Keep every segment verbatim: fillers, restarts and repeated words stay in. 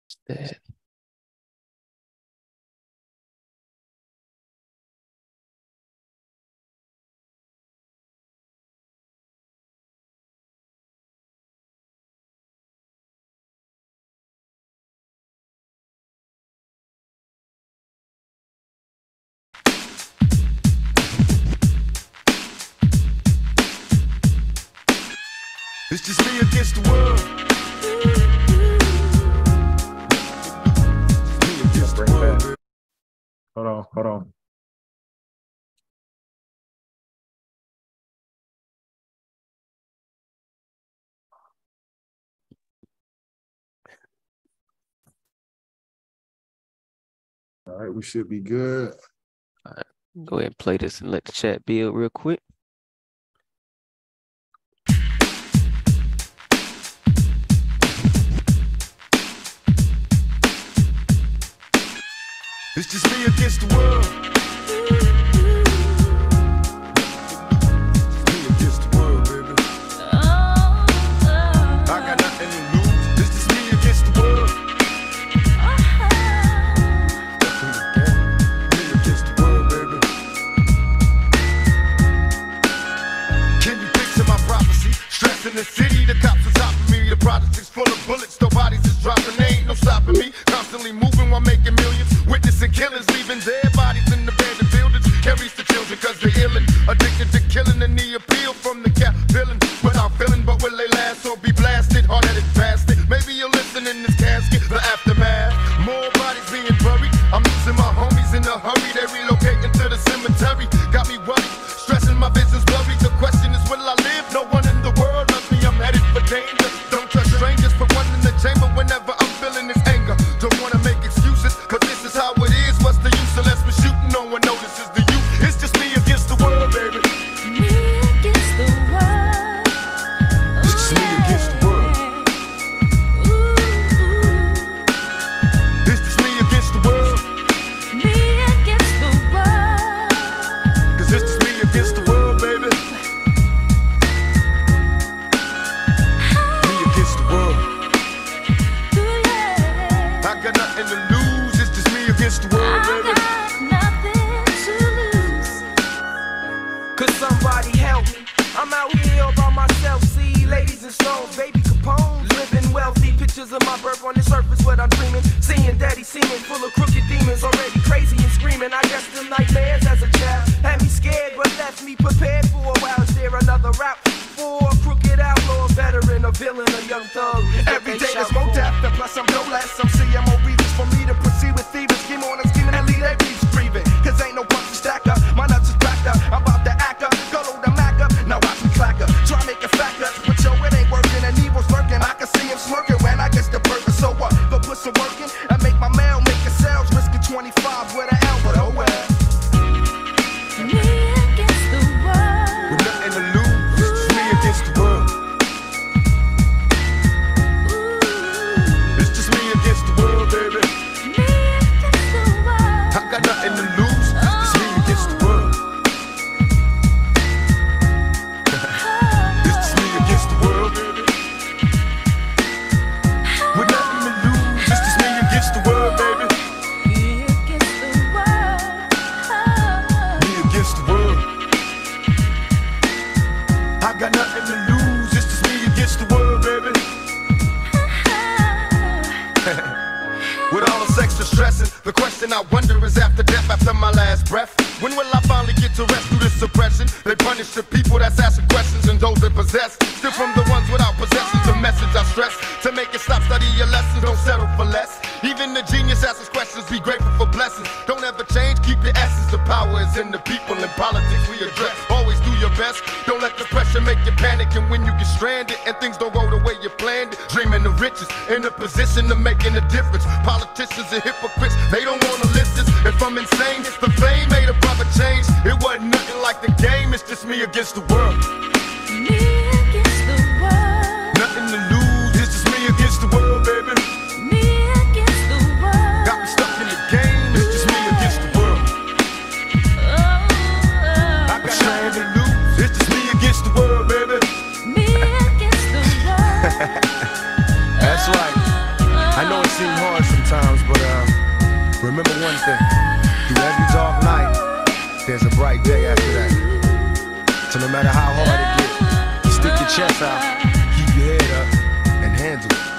That It's just me against the world. Me against the Bring world. back. Hold on, hold on. All right, we should be good. go ahead and play this and let the chat build real quick. It's just me against the world. Me against the world, baby. I got nothing to lose. It's just me against the world. Me against the world, baby. Can you picture my prophecy? Stress in the city, the cops are topping me. The project is full of bullets, no bodies is dropping. There ain't no stopping me. Constantly moving while making millions. Witnessing killers, leaving dead bodies in the abandoned buildings. Carries the children cause they're illin'. Addicted to killing and the appeal from the cap villain. Without feeling, but will they last or be blasted? Hard-headed bastard. Maybe you'll listen in this casket, the aftermath. More bodies being buried. I'm losing my homies in a hurry. They relocating to the cemetery. Got me worried, stressing my vision's blurry. The question is, will I live? No one in the world loves me. I'm headed for danger. Don't trust strangers. Put one in the chamber whenever I'm feeling this anger. Don't wanna make excuses, cause this is how it is. What's the use unless we're shooting? No one notices the youth. It's just me against the world, baby. Me against the world. It's just me against the world. It's just me against the world. Me against the world. Cause it's just me against the world, baby. Me against the world. I got nothing to lose. It's just me against the world, I baby. got nothing to lose. Could somebody help me? I'm out here all by myself. See ladies and stones, baby Capone's living wealthy. Pictures of my birth on the surface, what I'm dreaming. Seeing daddy seeming full of crooked demons, already crazy and screaming. I guess them nightmares as a child had me scared, but left me prepared for a while. Is there another route for a crooked outlaw, a veteran, a villain, a young thug? Every day there's more death, and plus I'm no less. Some C M O reasons for me to proceed with thieves. Scheme on and scheming and lead a beast breathing. Cause ain't no punch to stack up. My nuts is backed up. I'm about to act up. Go load the Mac up. Now watch me clack up. Try make it fact up. But yo, it ain't working and evil's lurking. I can see him smirking when I get the burger. So what? Go put some work in and make my mail, make a sales. Risk of twenty-five with an L, but oh well. Me against the world. With nothing to lose. It's just me against the world. It's just me against the world, baby. Me against the world. I got nothing to lose. It's me against the world. It's just me against the world, baby. With nothing to lose. It's just me against the world, baby. Me against the world. Me against the world. I got nothing to lose. It's just me against the world, baby. With all this extra stressing, the question I wonder is after death, after my last breath, when will I finally get to rest through this suppression? They punish the people that's asking questions and those that possess. Still from the ones without possessions, the message I stress. To make it stop, study your lessons, don't settle for less. Even the genius asks questions, be grateful for blessings. Don't ever change, keep your essence. The power is in the people, in politics we address. Always do your best, don't let the pressure make you panic. And when you get stranded and things don't go the way you planned it, dreaming of riches, in a position of making a difference. Politicians and hypocrites, they don't wanna listen. If I'm insane, the fame made a brother change. It wasn't nothing like the game, it's just me against the world. Me against the world. Nothing to lose, it's just me against the world, baby. Me against the world. Got me stuck in the game, it's just me against the world. I got nothing to lose, it's just me against the world, baby. Me against the world. That's right. I know it seemed hard hard sometimes, but uh, remember one thing. Through every dark night, there's a bright day after that. So no matter how hard it gets, stick your chest out, keep your head up, and handle it.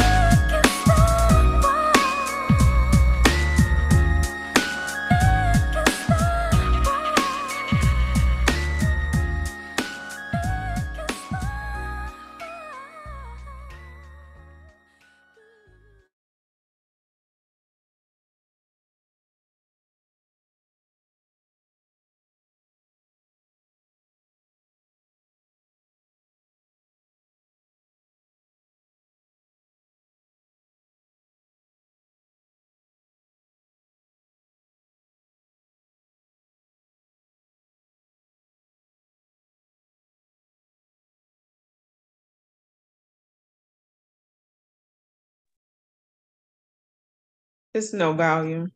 It's no volume.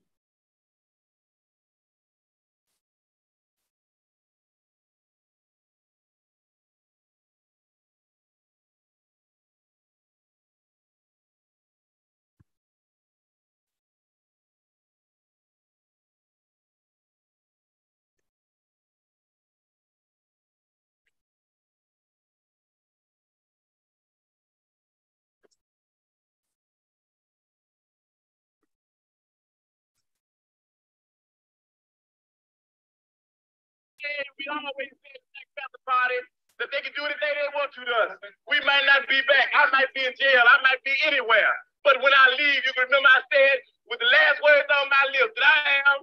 We always say at the Black Panther Party that they can do anything they want to to us. We might not be back. I might be in jail. I might be anywhere. But when I leave, you can remember I said with the last words on my lips that I am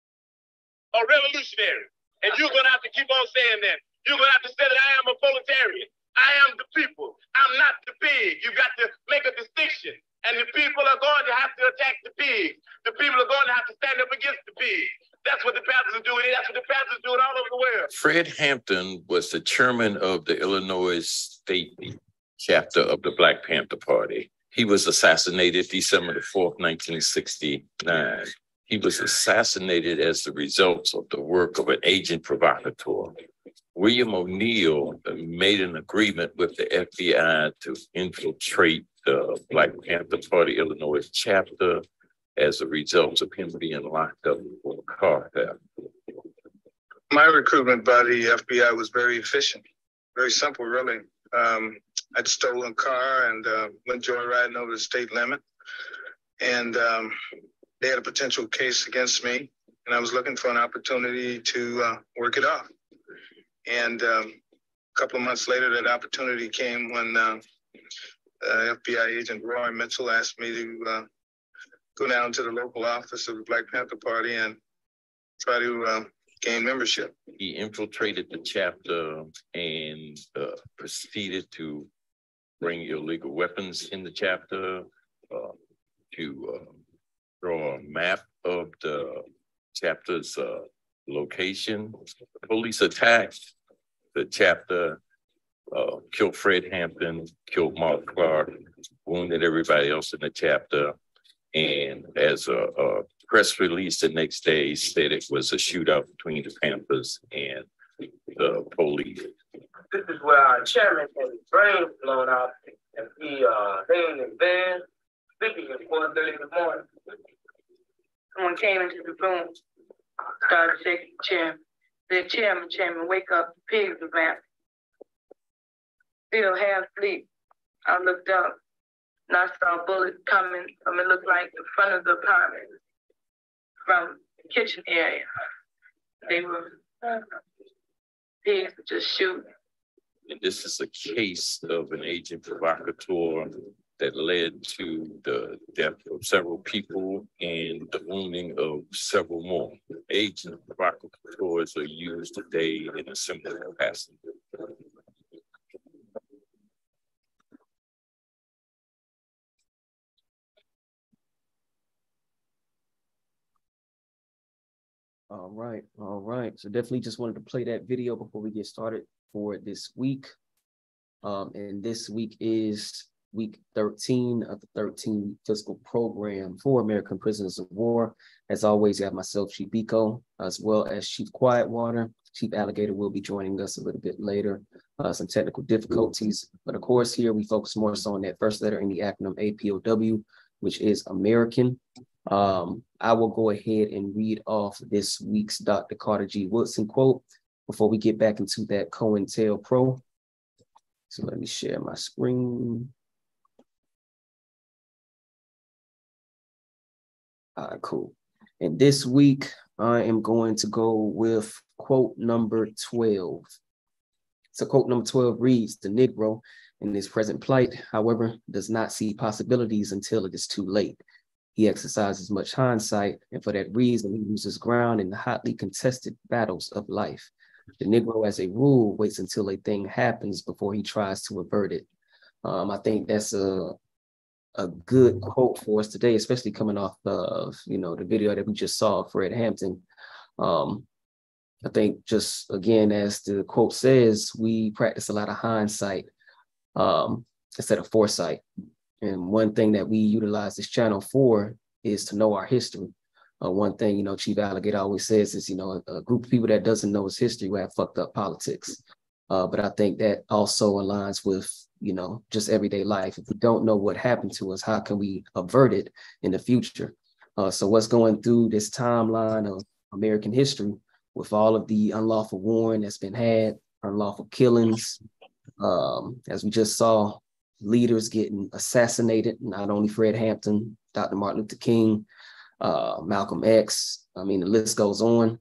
a revolutionary. And you're going to have to keep on saying that. You're going to have to say that I am a proletarian. I am the people. I'm not the pig. You got to make a distinction. And the people are going to have to attack the pigs. The people are going to have to stand up against the pigs. That's what the Panthers are doing. That's what the Panthers are doing all over the world. Fred Hampton was the chairman of the Illinois State chapter of the Black Panther Party. He was assassinated December the fourth, nineteen sixty-nine. He was assassinated as the result of the work of an agent provocateur. William O'Neill made an agreement with the F B I to infiltrate the Black Panther Party Illinois chapter as a result of him being locked up for a car theft. My recruitment by the F B I was very efficient, very simple, really. Um, I'd stolen a car and uh, went joyriding over the state limit. And um, they had a potential case against me, and I was looking for an opportunity to uh, work it off. And um, a couple of months later, that opportunity came when uh, uh, F B I agent Roy Mitchell asked me to uh, go down to the local office of the Black Panther Party and try to uh, gain membership. He infiltrated the chapter and uh, proceeded to bring illegal weapons in the chapter, uh, to uh, draw a map of the chapter's uh, location. The police attacked the chapter, uh, killed Fred Hampton, killed Mark Clark, wounded everybody else in the chapter. And as a, a press release the next day said it was a shootout between the Panthers and the police. This is where our chairman had his brain blown out, and he uh laying in bed, sleeping at four thirty in the morning. Someone came into the room, started shaking the chair. The chairman, chairman, wake up, the pigs are back. Still half asleep. I looked up and I saw bullets coming from, it looked like the front of the apartment, from the kitchen area. They were, uh, pigs were just shooting. And this is a case of an agent provocateur that led to the death of several people and the wounding of several more. Agent provocateurs are used today in a similar capacity. All right, all right. So definitely just wanted to play that video before we get started for this week. Um, and this week is week thirteen of the thirteen fiscal program for American Prisoners of War. As always, you have myself, Chief Biko, as well as Chief Quietwater. Chief Alligator will be joining us a little bit later. Uh, some technical difficulties, but of course here we focus more so on that first letter in the acronym A P O W, which is American. Um, I will go ahead and read off this week's Doctor Carter G. Woodson quote before we get back into that COINTELPRO. So let me share my screen. All right, cool. And this week, I am going to go with quote number twelve. So quote number twelve reads, "The Negro in his present plight, however, does not see possibilities until it is too late. He exercises much hindsight, and for that reason, he loses ground in the hotly contested battles of life. The Negro, as a rule, waits until a thing happens before he tries to avert it." Um, I think that's a a good quote for us today, especially coming off of, you know, the video that we just saw of Fred Hampton. Um, I think just, again, as the quote says, we practice a lot of hindsight um, instead of foresight. And one thing that we utilize this channel for is to know our history. Uh, one thing, you know, Chief Alligator always says is, you know, a, a group of people that doesn't know its history will have fucked up politics. Uh, but I think that also aligns with, you know, just everyday life. If we don't know what happened to us, how can we avert it in the future? Uh, so what's going through this timeline of American history with all of the unlawful warring that's been had, unlawful killings, um, as we just saw, leaders getting assassinated, not only Fred Hampton, Doctor Martin Luther King, uh, Malcolm X, I mean, the list goes on.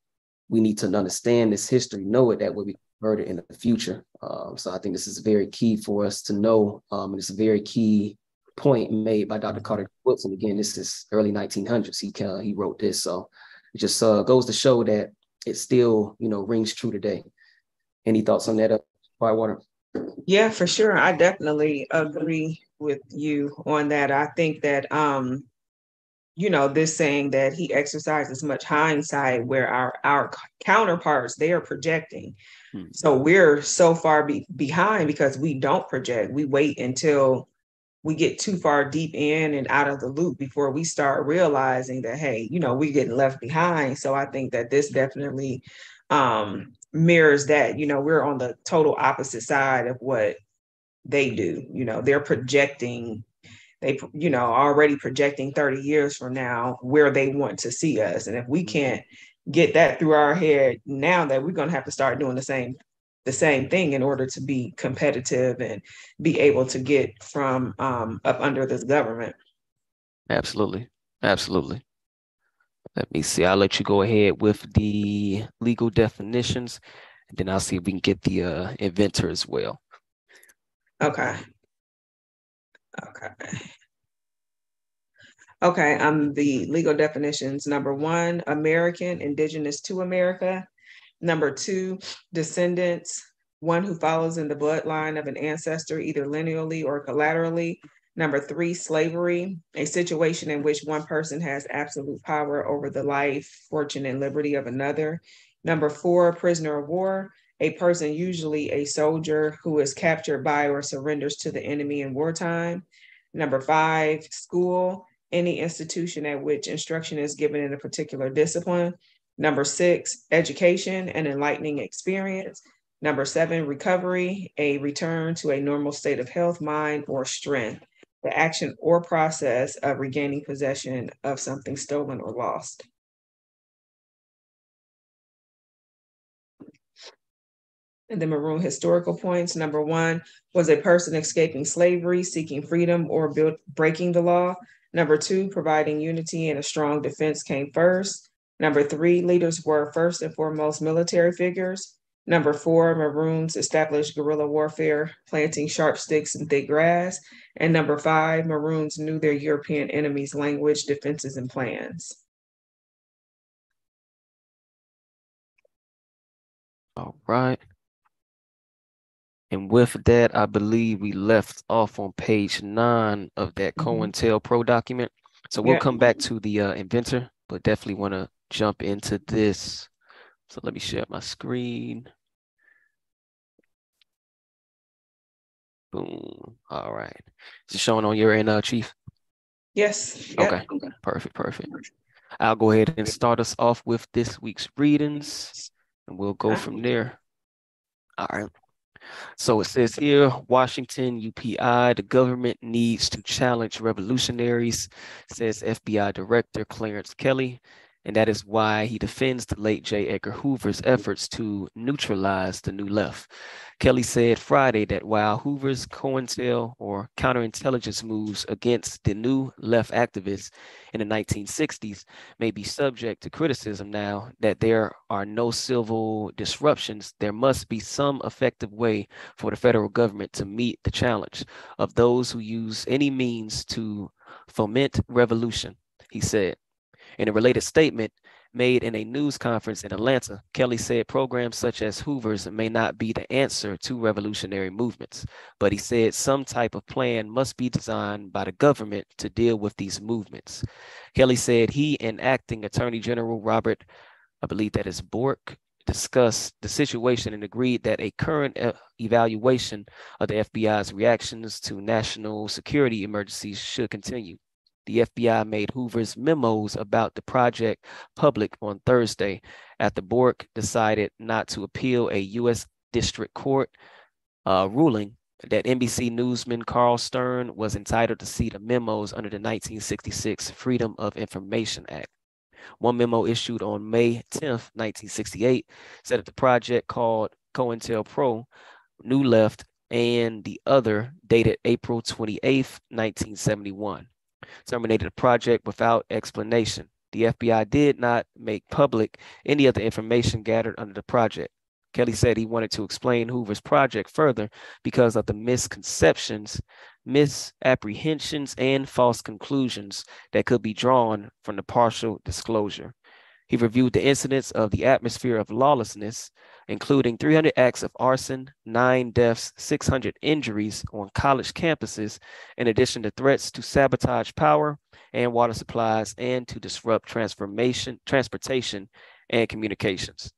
We need to understand this history, know it, that way we convert it in the future. Um, so I think this is very key for us to know. Um, and it's a very key point made by Doctor Carter Woodson. Again, this is early nineteen hundreds. He uh, he wrote this. So it just uh, goes to show that it still, you know, rings true today. Any thoughts on that, uh, Firewater? Yeah, for sure. I definitely agree with you on that. I think that, um, you know, this saying that he exercises much hindsight where our, our counterparts, they are projecting. Hmm. So we're so far be, behind because we don't project. We wait until we get too far deep in and out of the loop before we start realizing that, hey, you know, we're getting left behind. So I think that this definitely um, mirrors that. You know, we're on the total opposite side of what they do. You know, they're projecting, they, you know, already projecting thirty years from now where they want to see us. And if we can't get that through our head now, that we're going to have to start doing the same the same thing in order to be competitive and be able to get from um, up under this government. Absolutely. Absolutely. Let me see. I'll let you go ahead with the legal definitions, and then I'll see if we can get the uh, inventor as well. Okay. Okay. Okay. Um, the legal definitions. Number one, American, indigenous to America. Number two, descendants, one who follows in the bloodline of an ancestor, either lineally or collaterally. Number three, slavery, a situation in which one person has absolute power over the life, fortune, and liberty of another. Number four, prisoner of war, a person, usually a soldier, who is captured by or surrenders to the enemy in wartime. Number five, school, any institution at which instruction is given in a particular discipline. Number six, education, an enlightening experience. Number seven, recovery, a return to a normal state of health, mind, or strength, the action or process of regaining possession of something stolen or lost. And the maroon historical points. Number one was a person escaping slavery, seeking freedom, or build, breaking the law. Number two, providing unity and a strong defense came first. Number three, leaders were first and foremost military figures. Number four, Maroons established guerrilla warfare, planting sharp sticks in thick grass. And number five, Maroons knew their European enemies' language, defenses, and plans. All right. And with that, I believe we left off on page nine of that mm-hmm. COINTELPRO document. So we'll yeah. come back to the uh, inventor, but definitely want to jump into this. So let me share my screen. Boom. All right. Is it showing on your end, uh, Chief? Yes. Yep. Okay. Perfect. Perfect. I'll go ahead and start us off with this week's readings, and we'll go from there. All right. So it says here, Washington, U P I, the government needs to challenge revolutionaries, says F B I Director Clarence Kelly. And that is why he defends the late J. Edgar Hoover's efforts to neutralize the New Left. Kelly said Friday that while Hoover's COINTEL or counterintelligence moves against the New Left activists in the nineteen sixties may be subject to criticism now that there are no civil disruptions, there must be some effective way for the federal government to meet the challenge of those who use any means to foment revolution, he said. In a related statement made in a news conference in Atlanta, Kelly said programs such as Hoover's may not be the answer to revolutionary movements, but he said some type of plan must be designed by the government to deal with these movements. Kelly said he and Acting Attorney General Robert, I believe that is Bork, discussed the situation and agreed that a current uh, evaluation of the F B I's reactions to national security emergencies should continue. The F B I made Hoover's memos about the project public on Thursday after Bork decided not to appeal a U S District Court uh, ruling that N B C newsman Carl Stern was entitled to see the memos under the nineteen sixty-six Freedom of Information Act. One memo issued on May tenth, nineteen sixty-eight, said that the project called COINTELPRO, New Left, and the other dated April twenty-eighth, nineteen seventy-one. Terminated the project without explanation. The F B I did not make public any of the information gathered under the project. Kelly said he wanted to explain Hoover's project further because of the misconceptions, misapprehensions, and false conclusions that could be drawn from the partial disclosure. He reviewed the incidents of the atmosphere of lawlessness, including three hundred acts of arson, nine deaths, six hundred injuries on college campuses, in addition to threats to sabotage power and water supplies and to disrupt transformation, transportation and communications.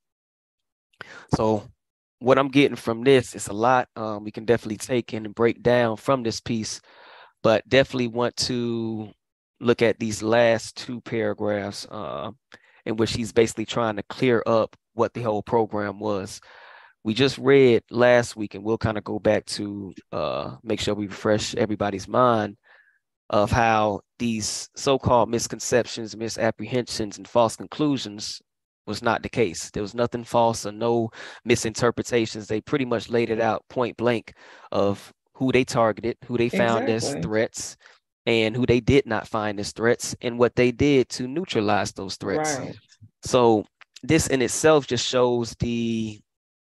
So what I'm getting from this is a lot um, we can definitely take in and break down from this piece, but definitely want to look at these last two paragraphs uh, in which he's basically trying to clear up what the whole program was. We just read last week, and we'll kind of go back to uh, make sure we refresh everybody's mind of how these so-called misconceptions, misapprehensions, and false conclusions was not the case. There was nothing false or no misinterpretations. They pretty much laid it out point blank of who they targeted, who they found Exactly. as threats, and who they did not find as threats, and what they did to neutralize those threats. Right. So this in itself just shows the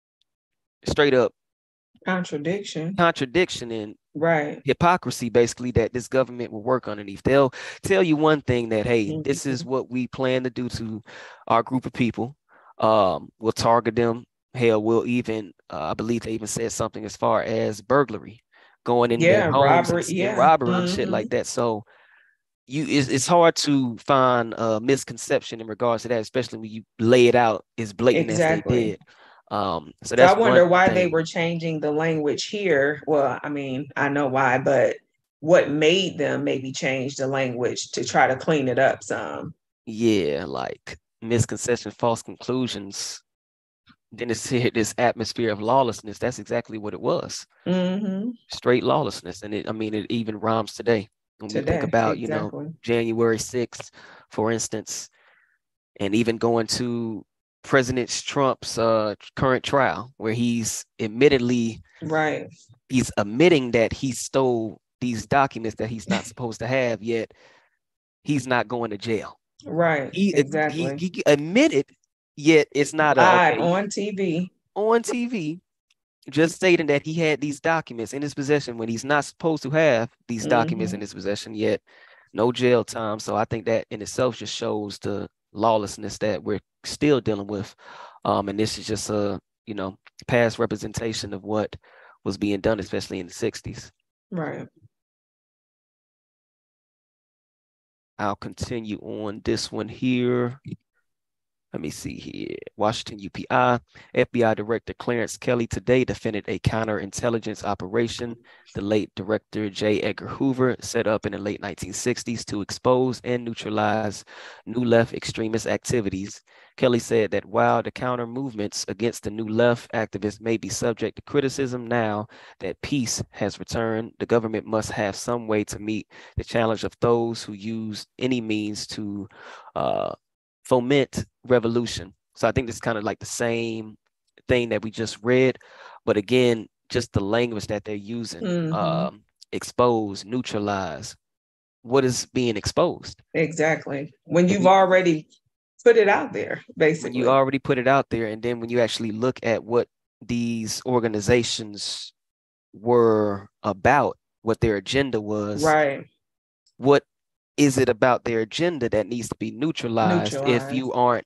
straight up Contradiction. contradiction and Right. hypocrisy, basically, that this government will work underneath. They'll tell you one thing that, hey, this is what we plan to do to our group of people. Um, we'll target them. Hell, we'll even, uh, I believe they even said something as far as burglary, going in Yeah, their homes robbery, and, and yeah. robbery and shit Mhm. like that. So you, it's, it's hard to find a misconception in regards to that, especially when you lay it out as blatant as they Exactly. did. Um, so So that's I wonder one why they thing. were changing the language here. Well, I mean, I know why, but what made them maybe change the language to try to clean it up some? Yeah, like misconceptions, false conclusions. Then it's here, this atmosphere of lawlessness. That's exactly what it was. Mm-hmm. Straight lawlessness. And it, I mean, it even rhymes today. When we think Today, about, you know, exactly. January sixth, for instance, and even going to President Trump's uh, current trial, where he's admittedly, Right. he's admitting that he stole these documents that he's not supposed to have, yet he's not going to jail. Right. He, Exactly. he, he admitted, yet it's not a, Live okay, on T V. on T V, just stating that he had these documents in his possession when he's not supposed to have these documents Mhm. in his possession, yet no jail time. So I think that in itself just shows the lawlessness that we're still dealing with. Um, and this is just a, you know, past representation of what was being done, especially in the sixties. Right. I'll continue on this one here. Let me see here. Washington U P I. F B I Director Clarence Kelly today defended a counterintelligence operation the late Director J. Edgar Hoover set up in the late nineteen sixties to expose and neutralize New Left extremist activities. Kelly said that while the counter movements against the New Left activists may be subject to criticism now that peace has returned, the government must have some way to meet the challenge of those who use any means to uh, foment revolution. So I think this is kind of like the same thing that we just read, but again, just the language that they're using, Mhm. um, expose, neutralize. What is being exposed? Exactly. When you've already put it out there, When basically. you already put it out there, and then when you actually look at what these organizations were about, what their agenda was, Right. what is it about their agenda that needs to be neutralized, if Neutralized. you aren't,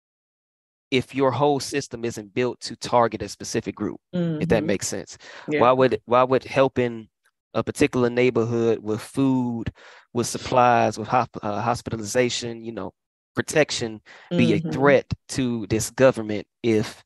if your whole system isn't built to target a specific group, if that Mhm. makes sense? Yeah. Why would why would helping a particular neighborhood with food, with supplies, with hop, uh, hospitalization, you know, protection, be a Mhm. threat to this government if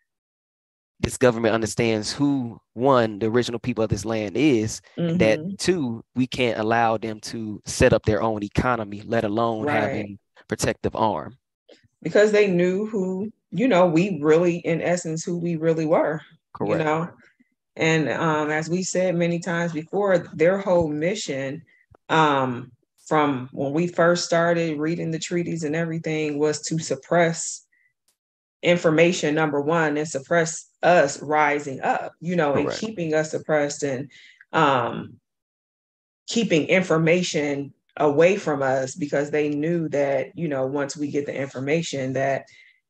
this government understands who, one, the original people of this land is, and that Mhm. two, we can't allow them to set up their own economy, let alone have Right. a protective arm. Because they knew who, you know, we really, in essence, who we really were, you Correct. know. And um, as we said many times before, their whole mission, um, from when we first started reading the treaties and everything, was to suppress information, number one, and suppress us rising up, you know, and Correct. keeping us suppressed, and um, keeping information away from us, because they knew that, you know, once we get the information, that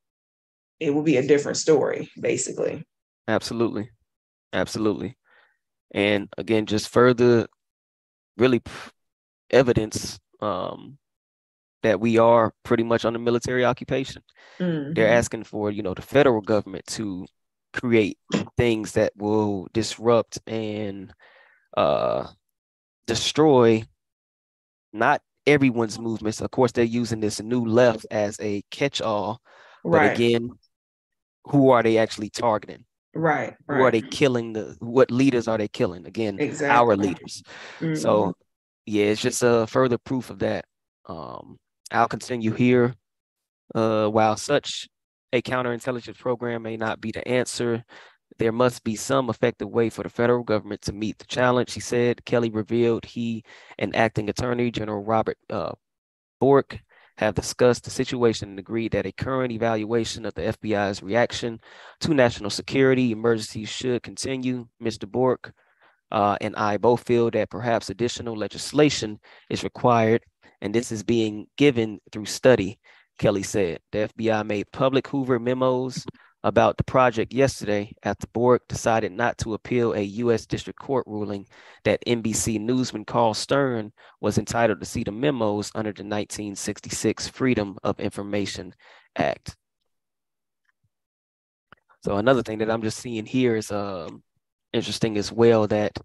it will be a different story, basically. Absolutely. Absolutely. And again, just further really p- evidence um, that we are pretty much under military occupation. They're Mhm. asking for, you know, the federal government to create things that will disrupt and uh, destroy not everyone's movements. Of course, they're using this new left as a catch-all, but Right, again, who are they actually targeting? right, Who are right. they killing? The what leaders are they killing? Again, our Exactly. leaders. Mhm. So yeah, it's just a further proof of that. Um, I'll continue here. Uh, while such a counterintelligence program may not be the answer, there must be some effective way for the federal government to meet the challenge, he said. Kelly revealed he and Acting Attorney General Robert uh, Bork have discussed the situation and agreed that a current evaluation of the F B I's reaction to national security emergencies should continue. Mister Bork uh, and I both feel that perhaps additional legislation is required, and this is being given through study, Kelly said. The F B I made public Hoover memos about the project yesterday after Bork decided not to appeal a U S District Court ruling that N B C newsman Carl Stern was entitled to see the memos under the nineteen sixty-six Freedom of Information Act. So another thing that I'm just seeing here is um, interesting as well, that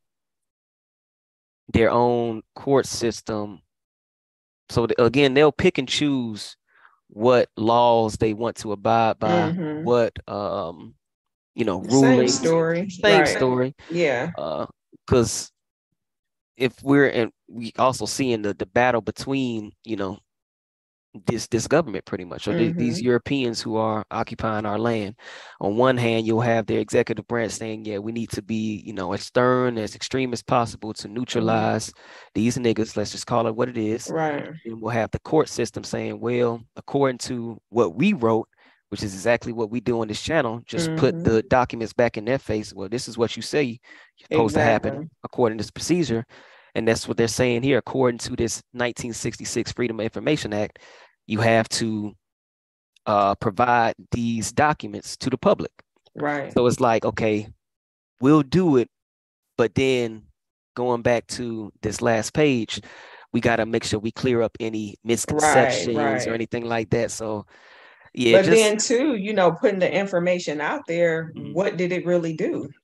their own court system. So the, again, they'll pick and choose what laws they want to abide by, Mhm. what um, you know, Same rulings. story. Same Right. story. Yeah. Uh, because if we're and we also seeing the the battle between, you know, this this government pretty much, or the, these Mhm. Europeans who are occupying our land. On one hand, you'll have their executive branch saying, yeah, we need to be, you know, as stern, as extreme as possible to neutralize these niggas. Let's just call it what it is. Right. And we'll have the court system saying, well, according to what we wrote, which is exactly what we do on this channel, just put Mhm. the documents back in their face. Well, this is what you say you're supposed to happen Exactly. according to this procedure. And that's what they're saying here. According to this nineteen sixty-six Freedom of Information Act, you have to uh, provide these documents to the public. Right. So it's like, okay, we'll do it, but then going back to this last page, we got to make sure we clear up any misconceptions right. or anything like that. So yeah, But just then too, you know, putting the information out there, Mhm. what did it really do?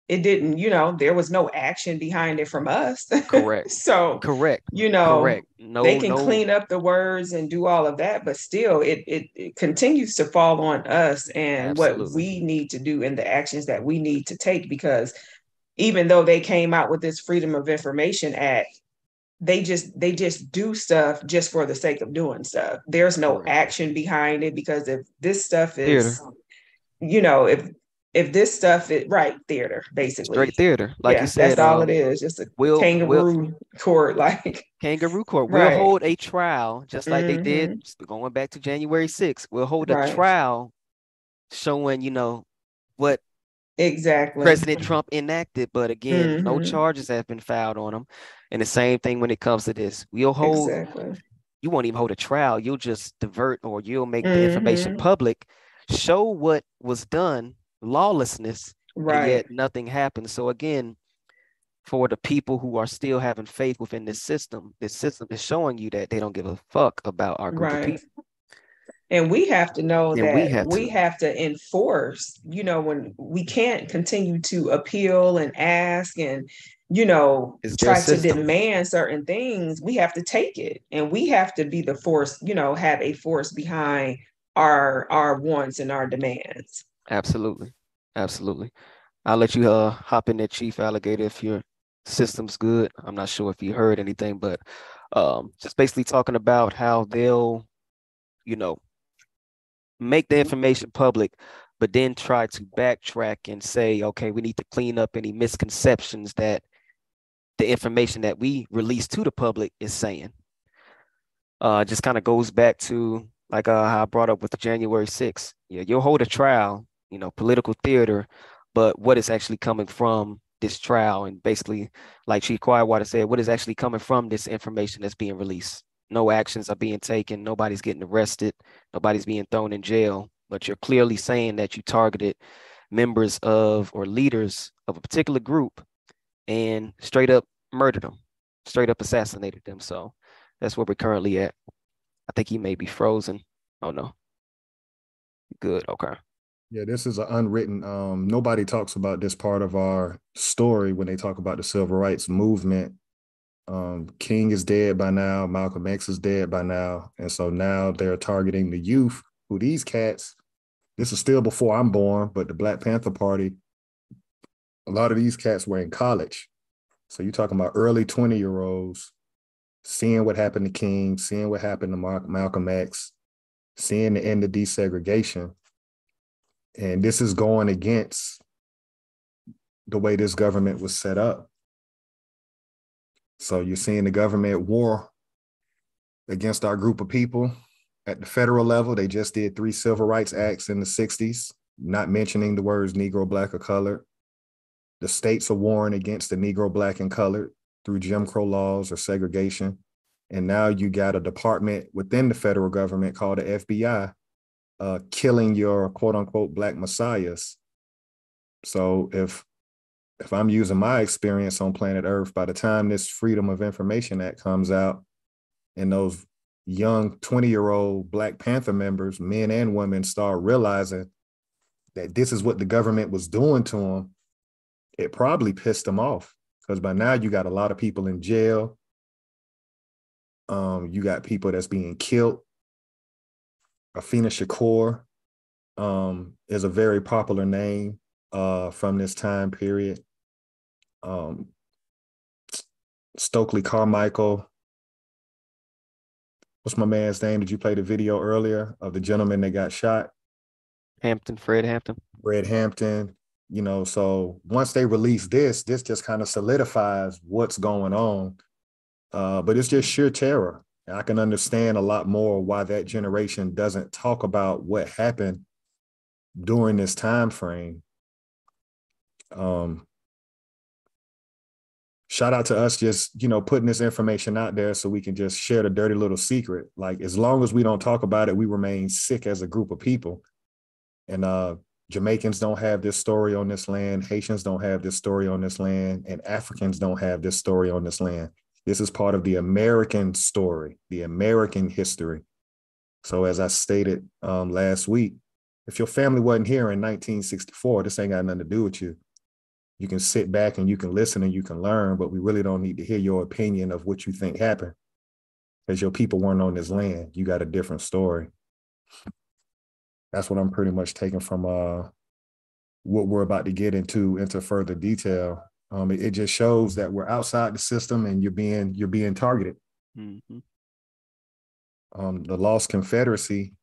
it didn't, you know, there was no action behind it from us. Correct. So, Correct. you know, Correct. No, they can no. clean up the words and do all of that, but still it, it it continues to fall on us and what Absolutely. we need to do and the actions that we need to take, because even though they came out with this Freedom of Information Act, they just they just do stuff just for the sake of doing stuff. There's no Correct. action behind it, because if this stuff Theater. is, you know, if if this stuff is right, theater, basically. Straight theater. Like Yeah, you said, that's all um, it is. Just a we'll, we'll kangaroo court, like kangaroo court. We'll right. hold a trial just like they Mhm. did going back to January sixth. We'll hold a Right. trial showing, you know, what Exactly. President Trump enacted, but again, no Mhm. charges have been filed on him. And the same thing when it comes to this. We'll hold, Exactly. you won't even hold a trial. You'll just divert, or you'll make the information Mhm. public, show what was done, lawlessness, and Right. yet nothing happened. So again, for the people who are still having faith within this system, this system is showing you that they don't give a fuck about our group of Right. people. And we have to know And that we have we to. have to enforce, you know, when we can't continue to appeal and ask and, you know, It's their try to system. demand certain things. We have to take it, and we have to be the force, you know, have a force behind our our wants and our demands. Absolutely. Absolutely. I'll let you uh hop in there, Chief Alligator, if your system's good. I'm not sure if you heard anything, but um just basically talking about how they'll, you know, make the information public, but then try to backtrack and say, okay, we need to clean up any misconceptions that the information that we release to the public is saying. Uh, just kind of goes back to like uh, how I brought up with the January sixth. Yeah, you'll hold a trial, you know, political theater, but what is actually coming from this trial, and basically, like Chief Quietwater said, what is actually coming from this information that's being released? No actions are being taken. Nobody's getting arrested. Nobody's being thrown in jail. But you're clearly saying that you targeted members of or leaders of a particular group and straight up murdered them, straight up assassinated them. So that's where we're currently at. I think he may be frozen. Oh no. Good. Okay. Yeah, this is an unwritten, um, nobody talks about this part of our story when they talk about the civil rights movement. Um, King is dead by now, Malcolm X is dead by now. And so now they're targeting the youth, who these cats, this is still before I'm born, but the Black Panther Party, a lot of these cats were in college. So you're talking about early twenty-year-olds seeing what happened to King, seeing what happened to Mar- Malcolm X, seeing the end of desegregation. And this is going against the way this government was set up. So you're seeing the government war against our group of people at the federal level. They just did three civil rights acts in the sixties, not mentioning the words Negro, Black, or colored. The states are warring against the Negro, Black, and colored through Jim Crow laws or segregation. And now you got a department within the federal government called the F B I uh, killing your quote unquote Black messiahs. So if if I'm using my experience on planet Earth, by the time this Freedom of Information Act comes out and those young twenty-year-old Black Panther members, men and women, start realizing that this is what the government was doing to them, it probably pissed them off, because by now you got a lot of people in jail. Um, you got people that's being killed. Afena Shakur um, is a very popular name uh, from this time period. Um, Stokely Carmichael. What's my man's name? Did you play the video earlier of the gentleman that got shot? Hampton, Fred Hampton. Fred Hampton. You know, so once they release this, this just kind of solidifies what's going on. Uh, but it's just sheer terror. I can understand a lot more why that generation doesn't talk about what happened during this time frame. Um, shout out to us just, you know, putting this information out there so we can just share the dirty little secret. Like, as long as we don't talk about it, we remain sick as a group of people. And uh, Jamaicans don't have this story on this land. Haitians don't have this story on this land. And Africans don't have this story on this land. This is part of the American story, the American history. So as I stated um, last week, if your family wasn't here in nineteen sixty-four, this ain't got nothing to do with you. you can sit back and you can listen and you can learn, but we really don't need to hear your opinion of what you think happened, because your people weren't on this land. You got a different story. That's what I'm pretty much taking from uh, what we're about to get into into further detail. Um, it, it just shows that we're outside the system and you're being you're being targeted. Mm-hmm. Um, the Lost Confederacy.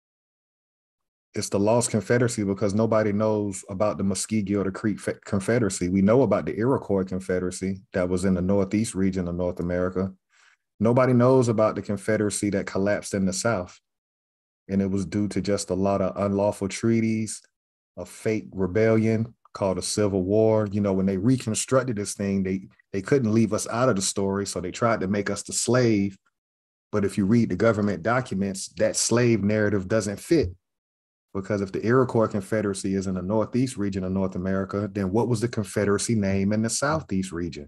It's the Lost Confederacy because nobody knows about the Muskegee or the Creek Confederacy. We know about the Iroquois Confederacy that was in the Northeast region of North America. Nobody knows about the Confederacy that collapsed in the South. And it was due to just a lot of unlawful treaties, a fake rebellion called a Civil War. You know, when they reconstructed this thing, they, they couldn't leave us out of the story. So they tried to make us the slave. But if you read the government documents, that slave narrative doesn't fit. Because if the Iroquois Confederacy is in the Northeast region of North America, then what was the Confederacy name in the Southeast region?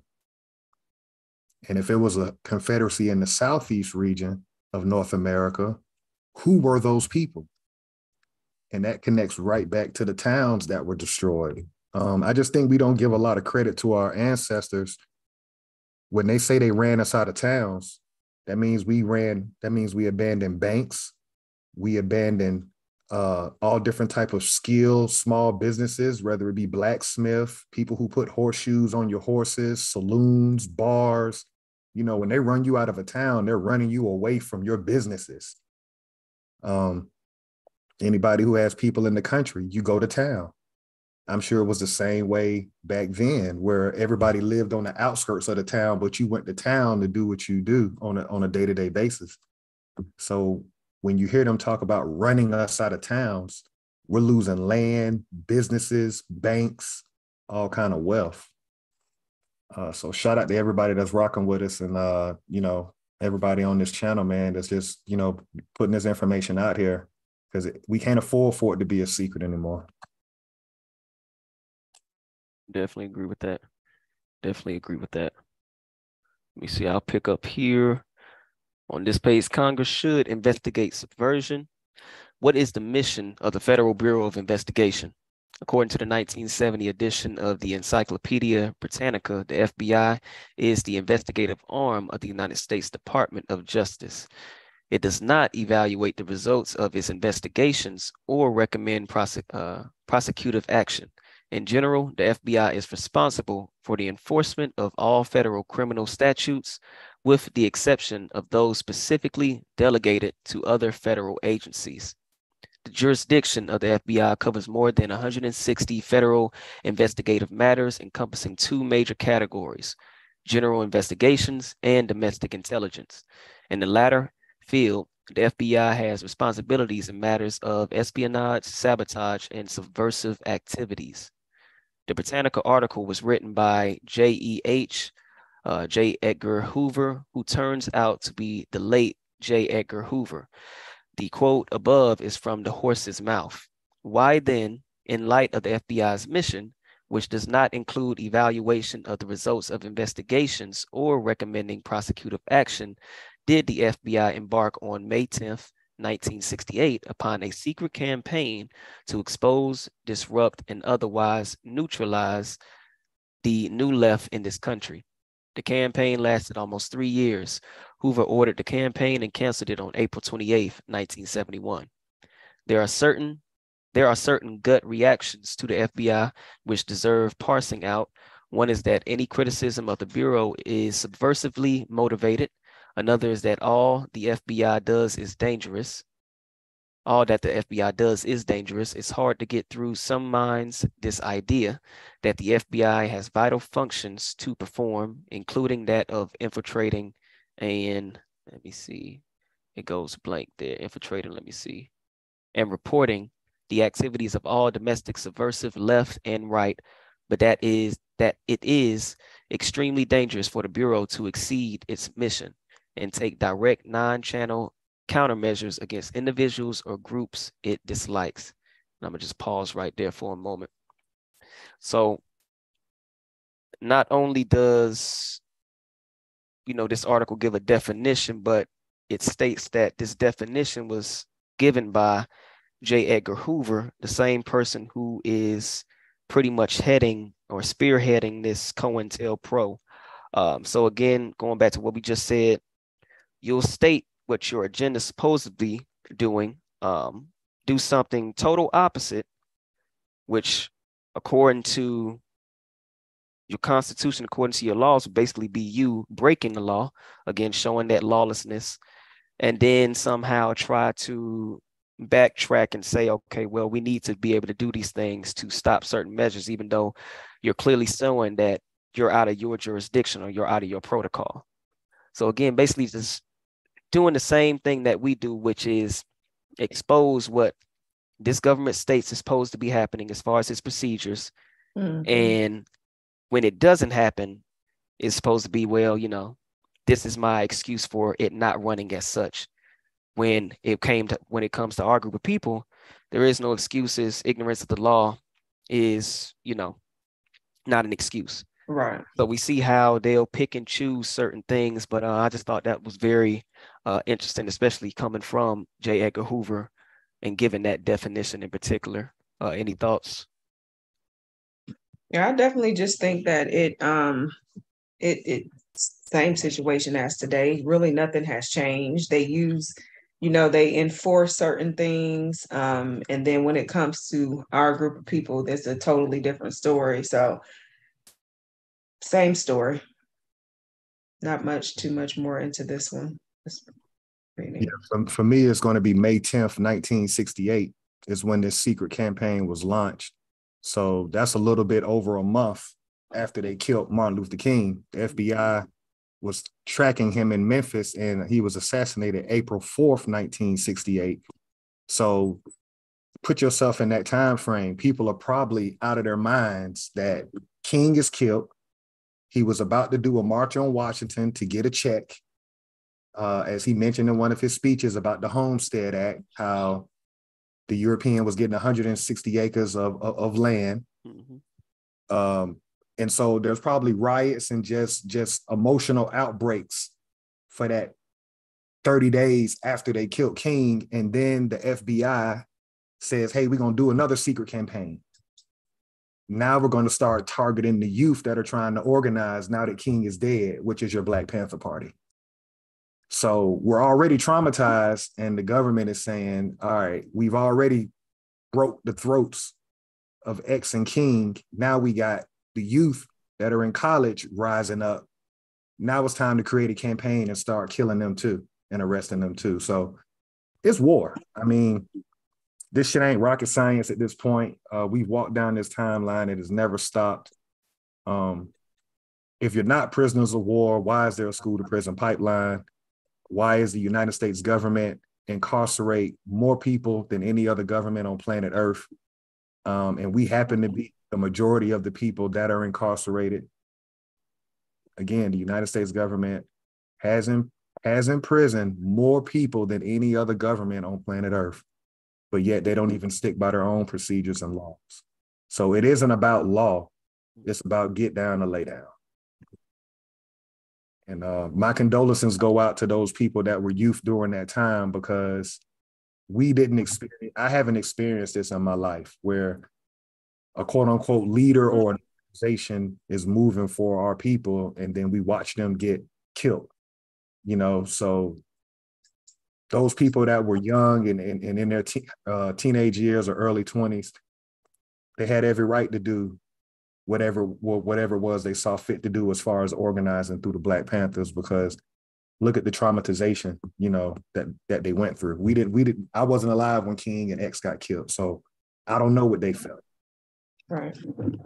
And if it was a Confederacy in the Southeast region of North America, who were those people? And that connects right back to the towns that were destroyed. Um, I just think we don't give a lot of credit to our ancestors. When they say they ran us out of towns, that means we ran, that means we abandoned banks, we abandoned Uh, all different type of skills, small businesses, whether it be blacksmith, people who put horseshoes on your horses, saloons, bars. You know, when they run you out of a town, they're running you away from your businesses. Um, anybody who has people in the country, you go to town. I'm sure it was the same way back then, where everybody lived on the outskirts of the town, but you went to town to do what you do on a, on a day-to-day basis. So when you hear them talk about running us out of towns, we're losing land, businesses, banks, all kind of wealth. Uh, so shout out to everybody that's rocking with us, and uh, you know, everybody on this channel, man, that's just, you know, putting this information out here, because we can't afford for it to be a secret anymore. Definitely agree with that. Definitely agree with that. Let me see. I'll pick up here. On this page, Congress should investigate subversion. What is the mission of the Federal Bureau of Investigation? According to the nineteen seventy edition of the Encyclopedia Britannica, the F B I is the investigative arm of the United States Department of Justice. It does not evaluate the results of its investigations or recommend prosec uh, prosecutive action. In general, the F B I is responsible for the enforcement of all federal criminal statutes, with the exception of those specifically delegated to other federal agencies. The jurisdiction of the F B I covers more than one hundred sixty federal investigative matters encompassing two major categories: general investigations and domestic intelligence. In the latter field, the F B I has responsibilities in matters of espionage, sabotage, and subversive activities. The Britannica article was written by J E H Uh, J. Edgar Hoover, who turns out to be the late J. Edgar Hoover. The quote above is from the horse's mouth. Why then, in light of the F B I's mission, which does not include evaluation of the results of investigations or recommending prosecutive action, did the F B I embark on May tenth, nineteen sixty-eight upon a secret campaign to expose, disrupt, and otherwise neutralize the new left in this country? The campaign lasted almost three years. Hoover ordered the campaign and canceled it on April twenty-eighth, nineteen seventy-one. There are certain there are certain gut reactions to the F B I which deserve parsing out. One is that any criticism of the Bureau is subversively motivated. Another is that all the F B I does is dangerous. All that the F B I does is dangerous. It's hard to get through some minds this idea that the F B I has vital functions to perform, including that of infiltrating and, let me see, it goes blank there, infiltrating, let me see, and reporting the activities of all domestic subversive left and right, but that is that it is extremely dangerous for the Bureau to exceed its mission and take direct non-channel countermeasures against individuals or groups it dislikes. And I'm gonna just pause right there for a moment. So not only does, you know, this article give a definition, but it states that this definition was given by J. Edgar Hoover, the same person who is pretty much heading or spearheading this COINTELPRO. Um, so again, going back to what we just said, you'll state what your agenda is supposedly doing, um, do something total opposite, which according to your constitution, according to your laws, would basically be you breaking the law, again, showing that lawlessness, and then somehow try to backtrack and say, okay, well, we need to be able to do these things to stop certain measures, even though you're clearly showing that you're out of your jurisdiction or you're out of your protocol. So again, basically just doing the same thing that we do, which is expose what this government states is supposed to be happening as far as its procedures. Mhm. And when it doesn't happen, it's supposed to be, well, you know, this is my excuse for it not running as such. When it came to, when it comes to our group of people, there is no excuses. Ignorance of the law is, you know, not an excuse. Right. So we see how they'll pick and choose certain things, but uh, I just thought that was very uh, interesting, especially coming from J. Edgar Hoover and given that definition in particular. Uh, any thoughts? Yeah, I definitely just think that it um it it same situation as today. Really nothing has changed. They use, you know, they enforce certain things. Um, and then when it comes to our group of people, that's a totally different story. So same story. Not much, too much more into this one. This reading. Yeah, for, for me, it's going to be May tenth, nineteen sixty-eight is when this secret campaign was launched. So that's a little bit over a month after they killed Martin Luther King. The F B I was tracking him in Memphis, and he was assassinated April fourth, nineteen sixty-eight. So put yourself in that time frame. People are probably out of their minds that King is killed. He was about to do a march on Washington to get a check. Uh, as he mentioned in one of his speeches about the Homestead Act, how the European was getting one hundred sixty acres of, of, of land. Mm-hmm. Um, and so there's probably riots and just, just emotional outbreaks for that thirty days after they killed King. And then the F B I says, hey, we're going to do another secret campaign. Now we're going to start targeting the youth that are trying to organize now that King is dead, which is your Black Panther Party. So we're already traumatized, and the government is saying, all right, we've already broke the throats of X and King. Now we got the youth that are in college rising up. Now it's time to create a campaign and start killing them too and arresting them too. So it's war. I mean, this shit ain't rocket science at this point. Uh, we've walked down this timeline. It has never stopped. Um, if you're not prisoners of war, why is there a school to prison pipeline? Why is the United States government incarcerate more people than any other government on planet Earth? Um, and we happen to be the majority of the people that are incarcerated. Again, the United States government has in, has imprisoned more people than any other government on planet Earth, but yet they don't even stick by their own procedures and laws. So it isn't about law. It's about get down or lay down. And uh, my condolences go out to those people that were youth during that time, because we didn't experience, I haven't experienced this in my life where a quote unquote leader or an organization is moving for our people and then we watch them get killed, you know? So those people that were young and, and, and in their te- uh, teenage years or early twenties, they had every right to do whatever whatever it was they saw fit to do as far as organizing through the Black Panthers, because look at the traumatization, you know, that that they went through. We didn't, we didn't, I wasn't alive when King and X got killed, so I don't know what they felt. Right.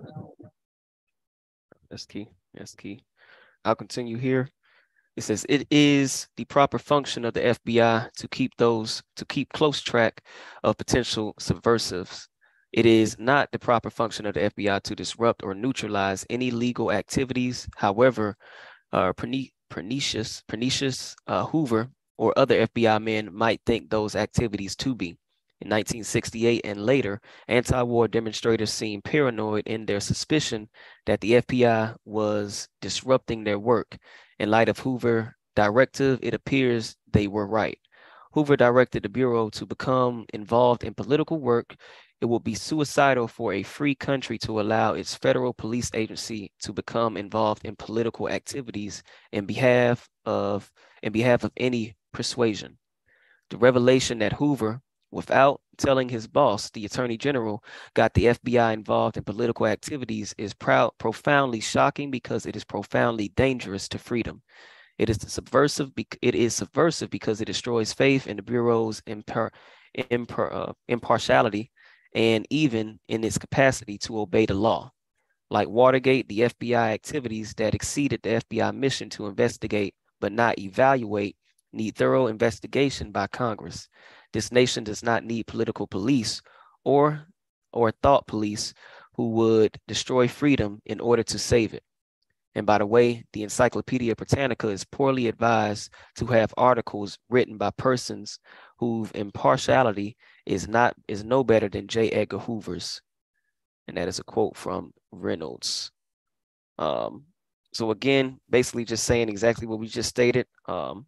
That's key. That's key. I'll continue here. It says, it is the proper function of the F B I to keep those, to keep close track of potential subversives. It is not the proper function of the F B I to disrupt or neutralize any legal activities. However, uh, pernicious, pernicious uh, Hoover or other F B I men might think those activities to be. In nineteen sixty-eight and later, anti-war demonstrators seemed paranoid in their suspicion that the F B I was disrupting their work. In light of Hoover's directive, it appears they were right. Hoover directed the Bureau to become involved in political work. It would be suicidal for a free country to allow its federal police agency to become involved in political activities in behalf of in behalf of any persuasion. The revelation that Hoover, without telling his boss, the Attorney General, got the F B I involved in political activities is proud, profoundly shocking because it is profoundly dangerous to freedom. It is subversive. It is subversive because it destroys faith in the Bureau's impar, impar, uh, impartiality and even in its capacity to obey the law. Like Watergate, the F B I activities that exceeded the F B I mission to investigate but not evaluate need thorough investigation by Congress. This nation does not need political police or, or thought police who would destroy freedom in order to save it. And by the way, the Encyclopedia Britannica is poorly advised to have articles written by persons whose impartiality is not is no better than J. Edgar Hoover's. And that is a quote from Reynolds. Um, so again, basically just saying exactly what we just stated. Um,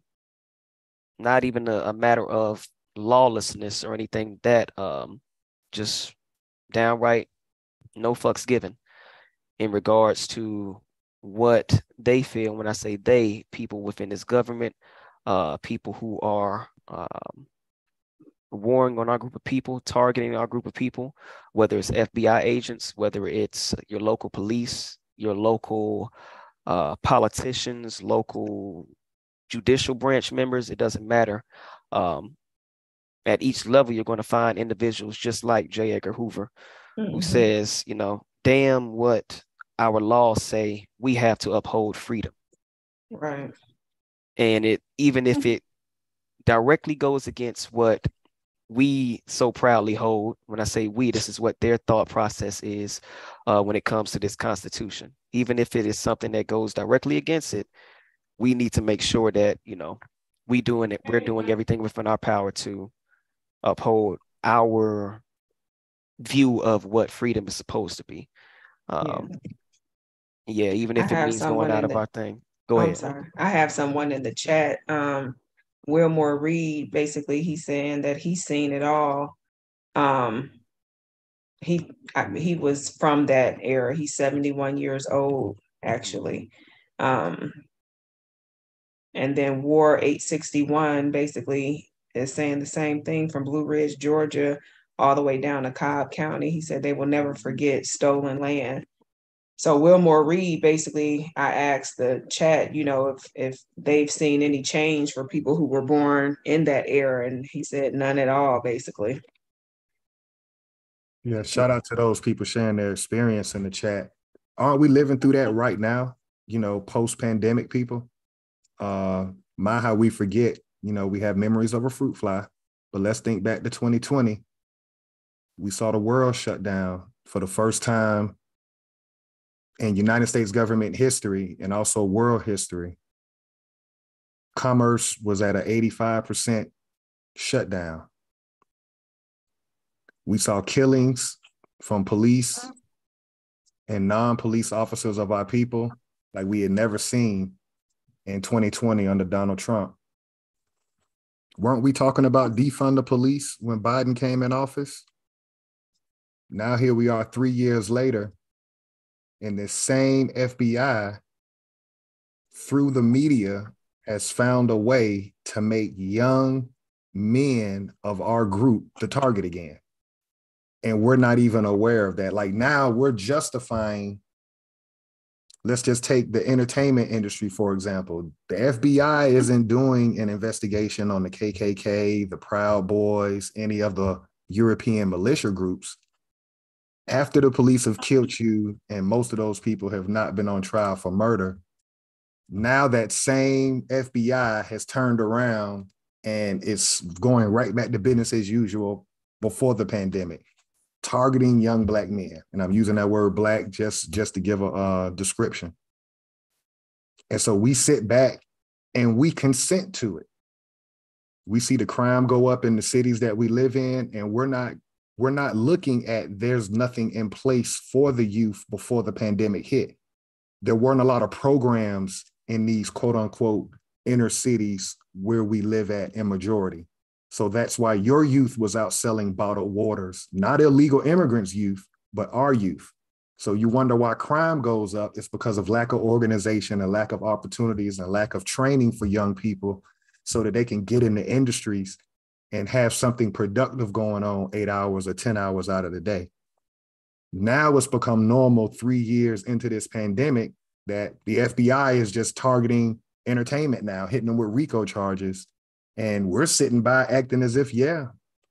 not even a, a matter of lawlessness or anything, that um, just downright no fucks given in regards to what they feel. When I say they, people within this government, uh, people who are um, warring on our group of people, targeting our group of people, whether it's F B I agents, whether it's your local police, your local uh, politicians, local judicial branch members, it doesn't matter. Um, at each level, you're going to find individuals just like J. Edgar Hoover, mm-hmm. who says, you know, damn what our laws say, we have to uphold freedom. Right. And it, even if it directly goes against what we so proudly hold, when I say we, this is what their thought process is uh, when it comes to this Constitution. Even if it is something that goes directly against it, we need to make sure that, you know, we doing it, we're doing everything within our power to uphold our view of what freedom is supposed to be. Um, yeah. yeah, even if I it means going out of the, our thing. Go I'm ahead. Sorry. I have someone in the chat. Um, Wilmore Reed, basically, he's saying that he's seen it all. Um, he I, he was from that era. He's seventy-one years old, actually. Um, and then War eight sixty-one basically is saying the same thing from Blue Ridge, Georgia, all the way down to Cobb County. He said they will never forget stolen land. So Wilmore Reed, basically, I asked the chat, you know, if if they've seen any change for people who were born in that era, and he said none at all, basically. Yeah, shout out to those people sharing their experience in the chat. Aren't we living through that right now? You know, post-pandemic people. Uh, my, how we forget, you know, we have memories of a fruit fly, but let's think back to twenty twenty. We saw the world shut down for the first time in United States government history and also world history. Commerce was at an eighty-five percent shutdown. We saw killings from police and non-police officers of our people like we had never seen in twenty twenty under Donald Trump. Weren't we talking about defund the police when Biden came in office? Now here we are three years later, and this same F B I, through the media, has found a way to make young men of our group the target again. And we're not even aware of that. Like now we're justifying, let's just take the entertainment industry, for example. The F B I isn't doing an investigation on the K K K, the Proud Boys, any of the European militia groups. After the police have killed you, and most of those people have not been on trial for murder, now that same F B I has turned around and it's going right back to business as usual before the pandemic, targeting young Black men. And I'm using that word Black just, just to give a uh, description. And so we sit back and we consent to it. We see the crime go up in the cities that we live in, and we're not We're not looking at there's nothing in place for the youth before the pandemic hit. There weren't a lot of programs in these quote unquote inner cities where we live at in majority. So that's why your youth was out selling bottled waters, not illegal immigrants' youth, but our youth. So you wonder why crime goes up. It's because of lack of organization and lack of opportunities and lack of training for young people so that they can get in the industries and have something productive going on eight hours or ten hours out of the day. Now it's become normal three years into this pandemic that the F B I is just targeting entertainment now, hitting them with RICO charges. And we're sitting by acting as if, yeah,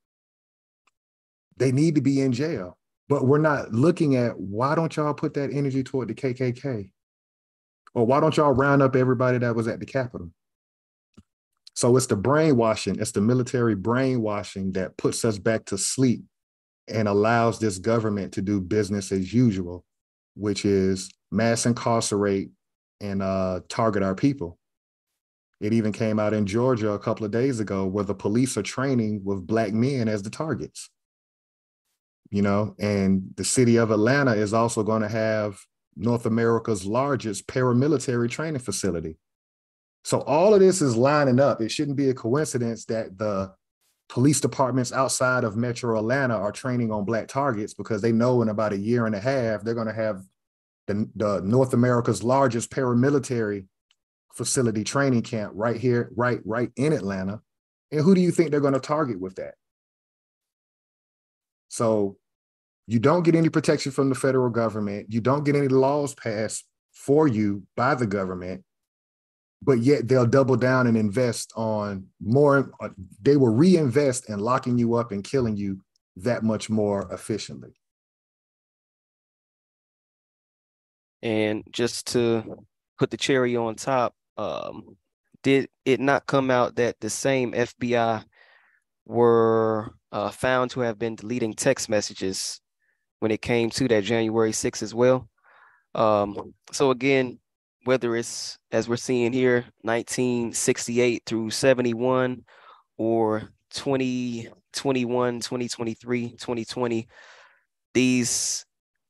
they need to be in jail. But we're not looking at, why don't y'all put that energy toward the K K K? Or why don't y'all round up everybody that was at the Capitol? So it's the brainwashing, it's the military brainwashing that puts us back to sleep and allows this government to do business as usual, which is mass incarcerate and uh, target our people. It even came out in Georgia a couple of days ago where the police are training with Black men as the targets. You know, and the city of Atlanta is also going to have North America's largest paramilitary training facility. So all of this is lining up. It shouldn't be a coincidence that the police departments outside of Metro Atlanta are training on Black targets, because they know in about a year and a half, they're going to have the, the North America's largest paramilitary facility training camp right here, right, right in Atlanta. And who do you think they're going to target with that? So you don't get any protection from the federal government. You don't get any laws passed for you by the government, but yet they'll double down and invest on more. They will reinvest in locking you up and killing you that much more efficiently. And just to put the cherry on top, um, did it not come out that the same F B I were uh, found to have been deleting text messages when it came to that January sixth as well? Um, so again, whether it's, as we're seeing here, nineteen sixty-eight through seventy-one, or twenty twenty-one, twenty twenty-three, twenty twenty, these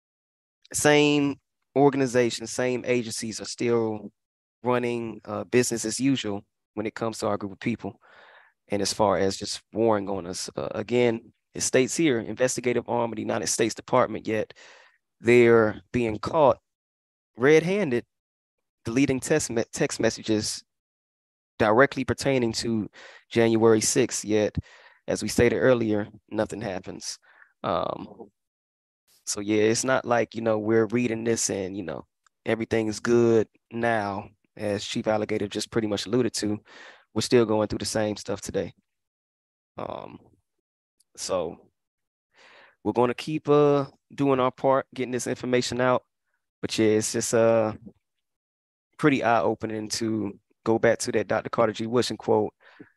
same organizations, same agencies are still running uh, business as usual when it comes to our group of people. And as far as just warring on us, uh, again, it states here, investigative arm of the United States Department, yet they're being caught red-handed deleting text, me text messages directly pertaining to January sixth, yet, as we stated earlier, nothing happens. Um, so yeah, it's not like, you know, we're reading this and, you know, everything is good now, as Chief Alligator just pretty much alluded to. We're still going through the same stuff today. Um, so we're going to keep uh, doing our part, getting this information out. But yeah, it's just uh, pretty eye-opening to go back to that Doctor Carter G. Woodson quote,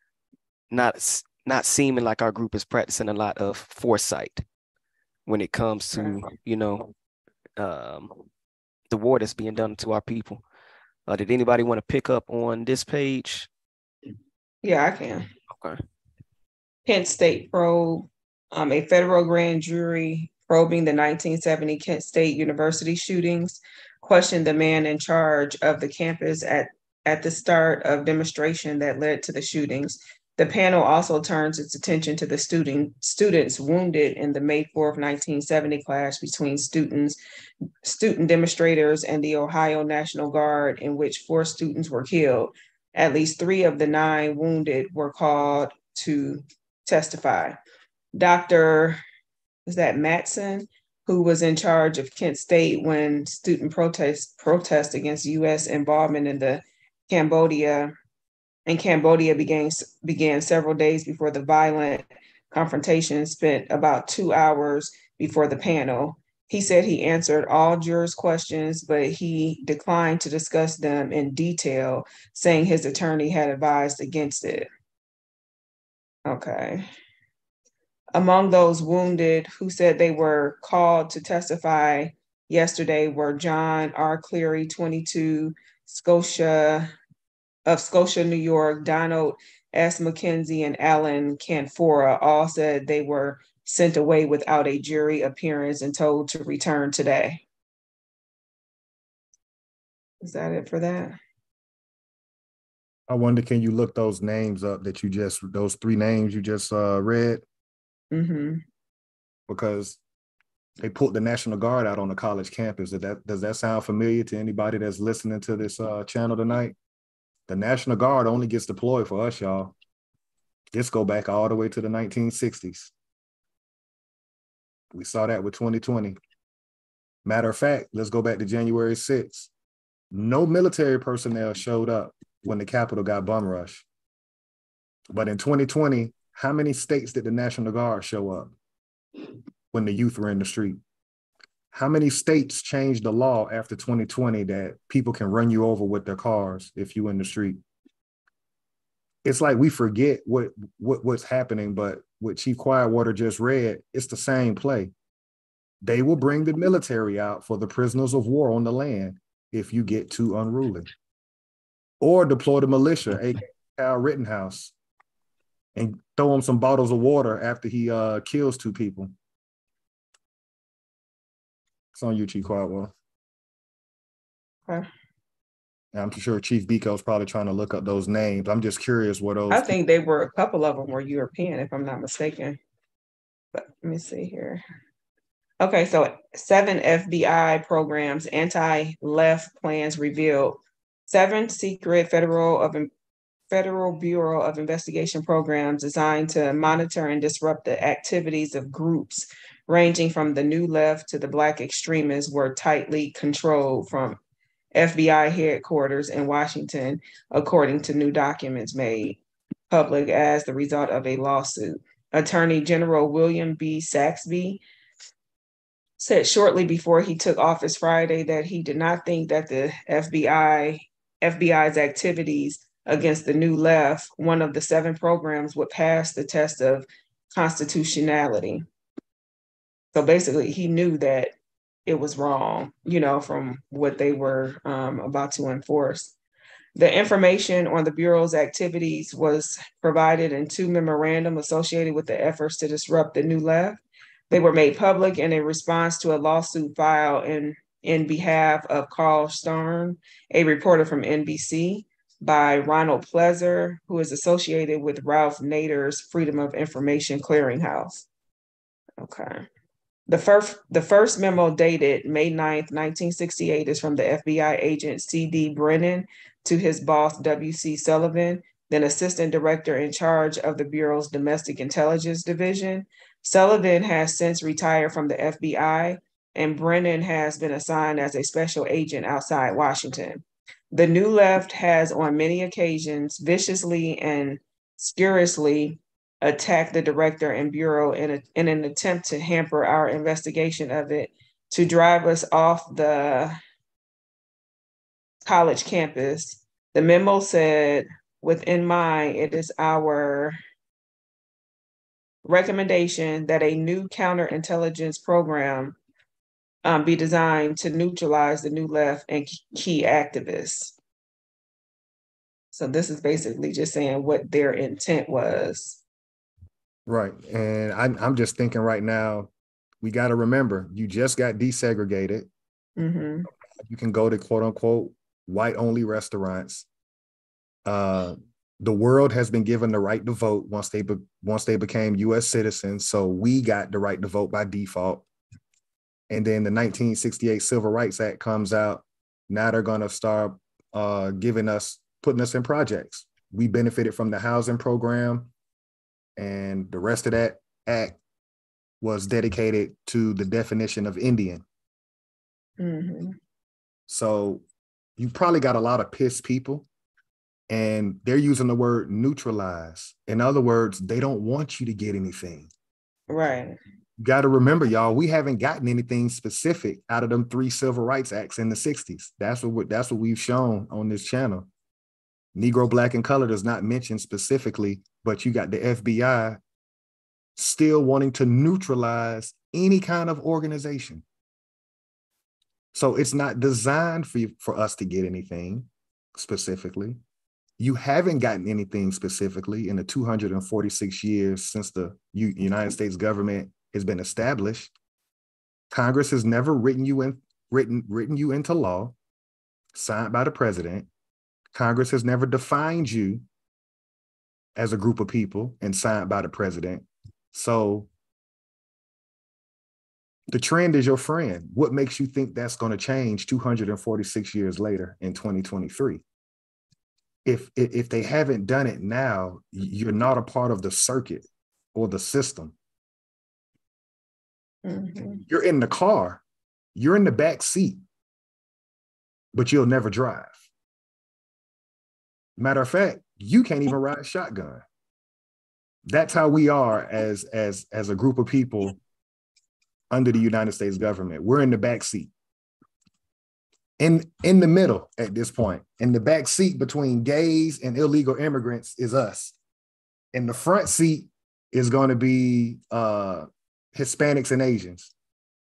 not, not seeming like our group is practicing a lot of foresight when it comes to, you know, um, the war that's being done to our people. Uh, did anybody want to pick up on this page? Yeah, I can. Okay. Kent State probe, um, a federal grand jury probing the nineteen seventy Kent State University shootings, questioned the man in charge of the campus at, at the start of demonstration that led to the shootings. The panel also turns its attention to the student, students wounded in the May fourth, nineteen seventy clash between students, student demonstrators and the Ohio National Guard, in which four students were killed. At least three of the nine wounded were called to testify. Doctor, is that Matson, who was in charge of Kent State when student protests protest against U S involvement in the Cambodia and Cambodia began, began several days before the violent confrontation, spent about two hours before the panel. He said he answered all jurors' questions, but he declined to discuss them in detail, saying his attorney had advised against it. Okay. Among those wounded who said they were called to testify yesterday were John R. Cleary, twenty-two, Scotia, of Scotia, New York, Donald S. McKenzie, and Alan Canfora. All said they were sent away without a jury appearance and told to return today. Is that it for that? I wonder, can you look those names up that you just, those three names you just uh, read? Mm-hmm. Because they put the National Guard out on the college campus. Does that, does that sound familiar to anybody that's listening to this uh, channel tonight? The National Guard only gets deployed for us, y'all. This go back all the way to the nineteen sixties. We saw that with twenty twenty. Matter of fact, let's go back to January sixth. No military personnel showed up when the Capitol got bum rushed. But in twenty twenty, how many states did the National Guard show up when the youth were in the street? How many states changed the law after twenty twenty that people can run you over with their cars if you in the street? It's like we forget what, what what's happening, but what Chief Quietwater just read, it's the same play. They will bring the military out for the prisoners of war on the land if you get too unruly. Or deploy the militia, aka Kyle Rittenhouse, and throw him some bottles of water after he uh, kills two people. It's on you, Chief Quietwater. Okay. I'm sure Chief Biko's probably trying to look up those names. I'm just curious what those. I think they were, a couple of them were European, if I'm not mistaken. But let me see here. Okay, so seven F B I programs, anti-left plans revealed. Seven secret federal of Federal Bureau of Investigation programs designed to monitor and disrupt the activities of groups ranging from the New Left to the Black extremists were tightly controlled from F B I headquarters in Washington, according to new documents made public as the result of a lawsuit. Attorney General William B. Saxby said shortly before he took office Friday that he did not think that the F B I, F B I's activities against the New Left, one of the seven programs, would pass the test of constitutionality. So basically, he knew that it was wrong, you know, from what they were um, about to enforce. The information on the Bureau's activities was provided in two memorandum associated with the efforts to disrupt the New Left. They were made public in a response to a lawsuit filed in, in behalf of Carl Stern, a reporter from N B C, by Ronald Pleasure, who is associated with Ralph Nader's Freedom of Information Clearinghouse. Okay. The first, the first memo dated May ninth, nineteen sixty-eight is from the F B I agent C D Brennan to his boss W C Sullivan, then assistant director in charge of the Bureau's Domestic Intelligence Division. Sullivan has since retired from the F B I, and Brennan has been assigned as a special agent outside Washington. The New Left has on many occasions viciously and scurrilously attacked the director and bureau in, a, in an attempt to hamper our investigation of it, to drive us off the college campus. The memo said, within mind, it is our recommendation that a new counterintelligence program um, be designed to neutralize the New Left and key activists. So this is basically just saying what their intent was. Right. And I, I'm just thinking right now, we got to remember, you just got desegregated. Mm-hmm. You can go to quote unquote white only restaurants. Uh, the world has been given the right to vote once they be, once they became U S citizens. So we got the right to vote by default. And then the nineteen sixty-eight Civil Rights Act comes out. Now they're going to start uh, giving us, putting us in projects. We benefited from the housing program. And the rest of that act was dedicated to the definition of Indian. Mm-hmm. So you probably got a lot of pissed people, and they're using the word neutralize. In other words, they don't want you to get anything. Right. You got to remember, y'all, we haven't gotten anything specific out of them three Civil Rights Acts in the sixties. That's what, that's what we've shown on this channel. Negro, Black, and Color does not mention specifically, but you got the F B I still wanting to neutralize any kind of organization. So it's not designed for, you, for us to get anything specifically. You haven't gotten anything specifically in the two hundred forty-six years since the U- United States government has been established. Congress has never written you in, written, written you into law, signed by the president. Congress has never defined you as a group of people and signed by the president. So the trend is your friend. What makes you think that's going to change two hundred forty-six years later in twenty twenty-three? If, if they haven't done it now, you're not a part of the circuit or the system. Mm-hmm. You're in the car, you're in the back seat, but you'll never drive. Matter of fact, you can't even ride shotgun. That's how we are as, as, as a group of people under the United States government. We're in the back seat. In, in the middle at this point. In the back seat between gays and illegal immigrants is us. In the front seat is going to be uh, Hispanics and Asians.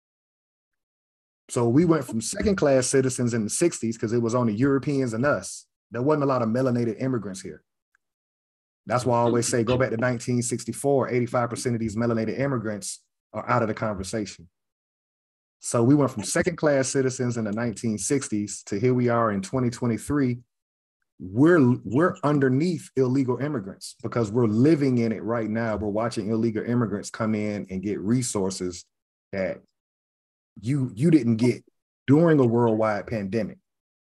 So we went from second-class citizens in the sixties because it was only Europeans and us. There wasn't a lot of melanated immigrants here. That's why I always say, go back to nineteen sixty-four, eighty-five percent of these melanated immigrants are out of the conversation. So we went from second-class citizens in the nineteen sixties to here we are in twenty twenty-three. We're, we're underneath illegal immigrants because we're living in it right now. We're watching illegal immigrants come in and get resources that you, you didn't get during a worldwide pandemic.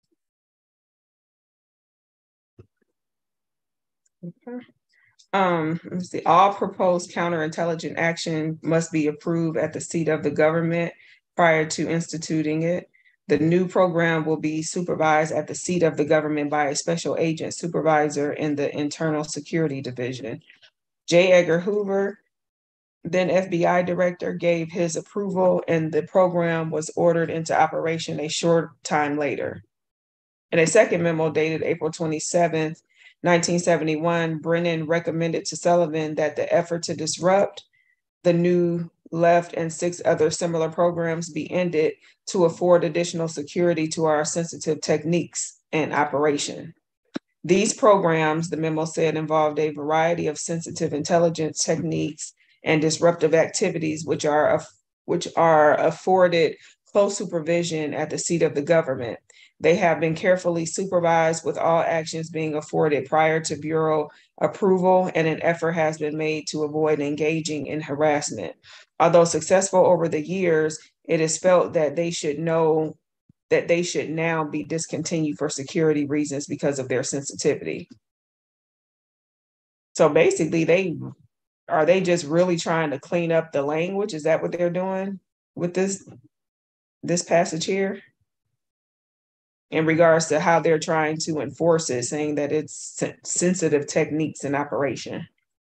Okay. Um, let's see. All proposed counterintelligence action must be approved at the seat of the government prior to instituting it. The new program will be supervised at the seat of the government by a special agent supervisor in the Internal Security Division. J. Edgar Hoover, then F B I director, gave his approval, and the program was ordered into operation a short time later. In a second memo dated April twenty-seventh, nineteen seventy-one, Brennan recommended to Sullivan that the effort to disrupt the New Left and six other similar programs be ended to afford additional security to our sensitive techniques and operation. These programs, the memo said, involved a variety of sensitive intelligence techniques and disruptive activities, which are, which are afforded close supervision at the seat of the government. They have been carefully supervised, with all actions being afforded prior to Bureau approval, and an effort has been made to avoid engaging in harassment. Although successful over the years, it is felt that they should know that they should now be discontinued for security reasons because of their sensitivity. So basically, they are they just really trying to clean up the language? Is that what they're doing with this, this passage here? In regards to how they're trying to enforce it, saying that it's sensitive techniques in operation.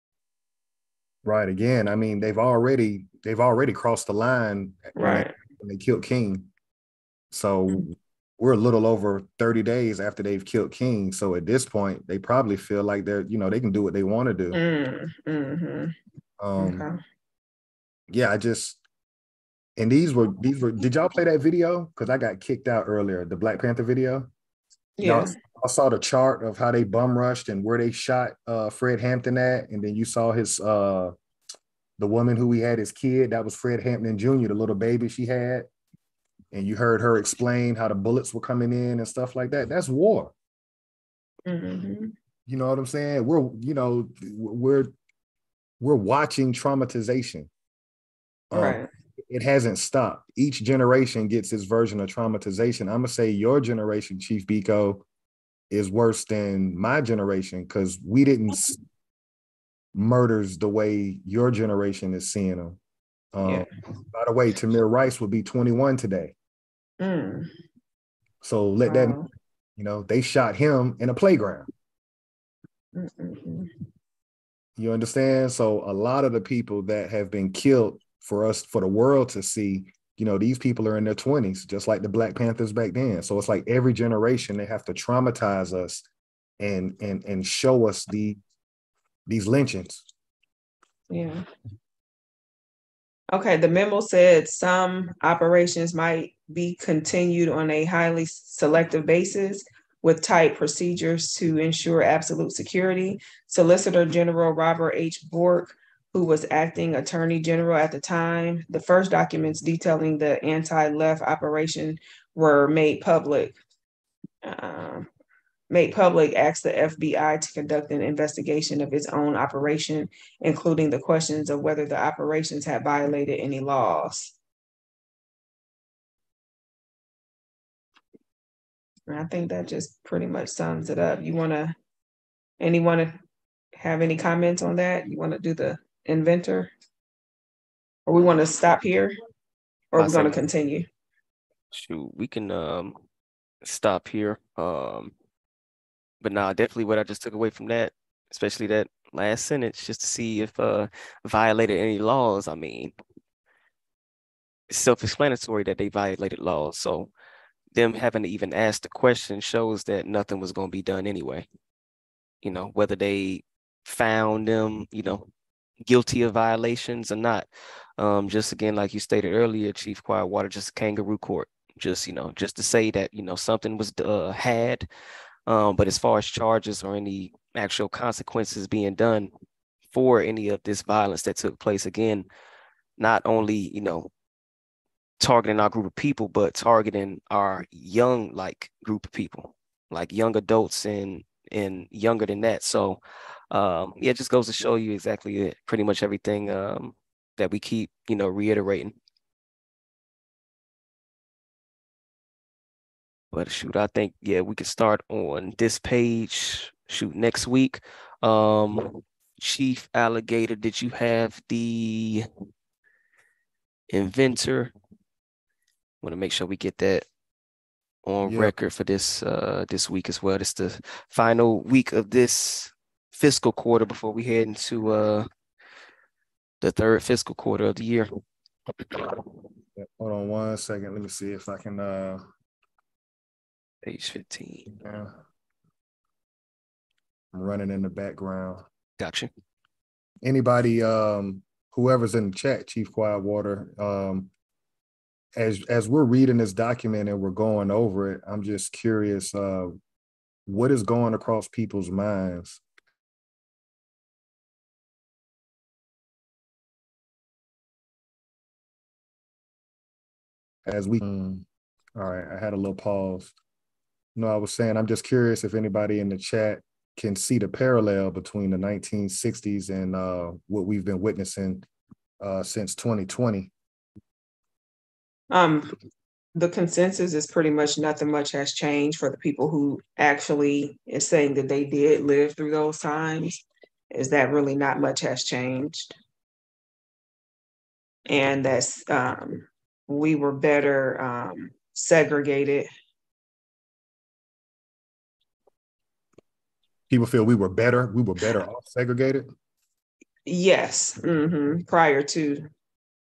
Right. Again, I mean, they've already they've already crossed the line right. when, they, when they killed King. So mm-hmm. we're a little over thirty days after they've killed King. So at this point, they probably feel like they're, you know, they can do what they want to do. Mm-hmm. Um, okay. Yeah, I just. And these were, these were, did y'all play that video? Because I got kicked out earlier, the Black Panther video. Yeah. Y'all, I saw the chart of how they bum rushed and where they shot uh, Fred Hampton at. And then you saw his, uh, the woman who he had his kid, that was Fred Hampton Junior, the little baby she had. And you heard her explain how the bullets were coming in and stuff like that. That's war. Mm-hmm. You know what I'm saying? We're, you know, we're, we're watching traumatization. Um, right. It hasn't stopped. Each generation gets its version of traumatization. I'm gonna say your generation, Chief Biko, is worse than my generation because we didn't see murders the way your generation is seeing them. Um, yeah. By the way, Tamir Rice would be twenty-one today. Mm. So let wow. that, you know, they shot him in a playground. Mm-mm. You understand? So a lot of the people that have been killed for us, for the world to see, you know, these people are in their twenties, just like the Black Panthers back then. So it's like every generation, they have to traumatize us and and and show us the these lynchings. Yeah. Okay, the memo said some operations might be continued on a highly selective basis with tight procedures to ensure absolute security. Solicitor General Robert H. Bork, who was acting attorney general at the time, the first documents detailing the anti-left operation were made public. Um, made public, asked the F B I to conduct an investigation of its own operation, including the questions of whether the operations had violated any laws. And I think that just pretty much sums it up. You want to, anyone have any comments on that? You want to do the inventor? Or we want to stop here? Or I we're going to say- continue? Shoot, we can um stop here. Um, but nah, definitely what I just took away from that, especially that last sentence, just to see if uh violated any laws. I mean, it's self-explanatory that they violated laws. So them having to even ask the question shows that nothing was going to be done anyway. You know, whether they found them, you know, guilty of violations or not. Um, just again, like you stated earlier, Chief Quietwater, just a kangaroo court. Just, you know, just to say that, you know, something was uh, had. Um, but as far as charges or any actual consequences being done for any of this violence that took place, again, not only, you know, targeting our group of people, but targeting our young, like, group of people, like young adults and and younger than that. So, um, yeah, it just goes to show you exactly it, pretty much everything um, that we keep, you know, reiterating. But shoot, I think, yeah, we could start on this page, shoot, next week. Um, Chief Alligator, did you have the inventor? Want to make sure we get that on Yeah. record for this uh this week as well. It's the final week of this fiscal quarter before we head into uh the third fiscal quarter of the year. Yeah, hold on one second. Let me see if I can uh Page fifteen. yeah. I'm running in the background. Gotcha. Anybody, um, whoever's in the chat, Chief Quietwater, um, as as we're reading this document and we're going over it, I'm just curious, uh, what is going across people's minds? As we, mm, all right, I had a little pause. No, I was saying, I'm just curious if anybody in the chat can see the parallel between the nineteen sixties and uh, what we've been witnessing uh, since twenty twenty. Um, the consensus is pretty much nothing much has changed for the people who actually is saying that they did live through those times, is that really not much has changed. And that's, um, we were better um, segregated. People feel we were better, we were better off segregated. Yes, mhm, prior to.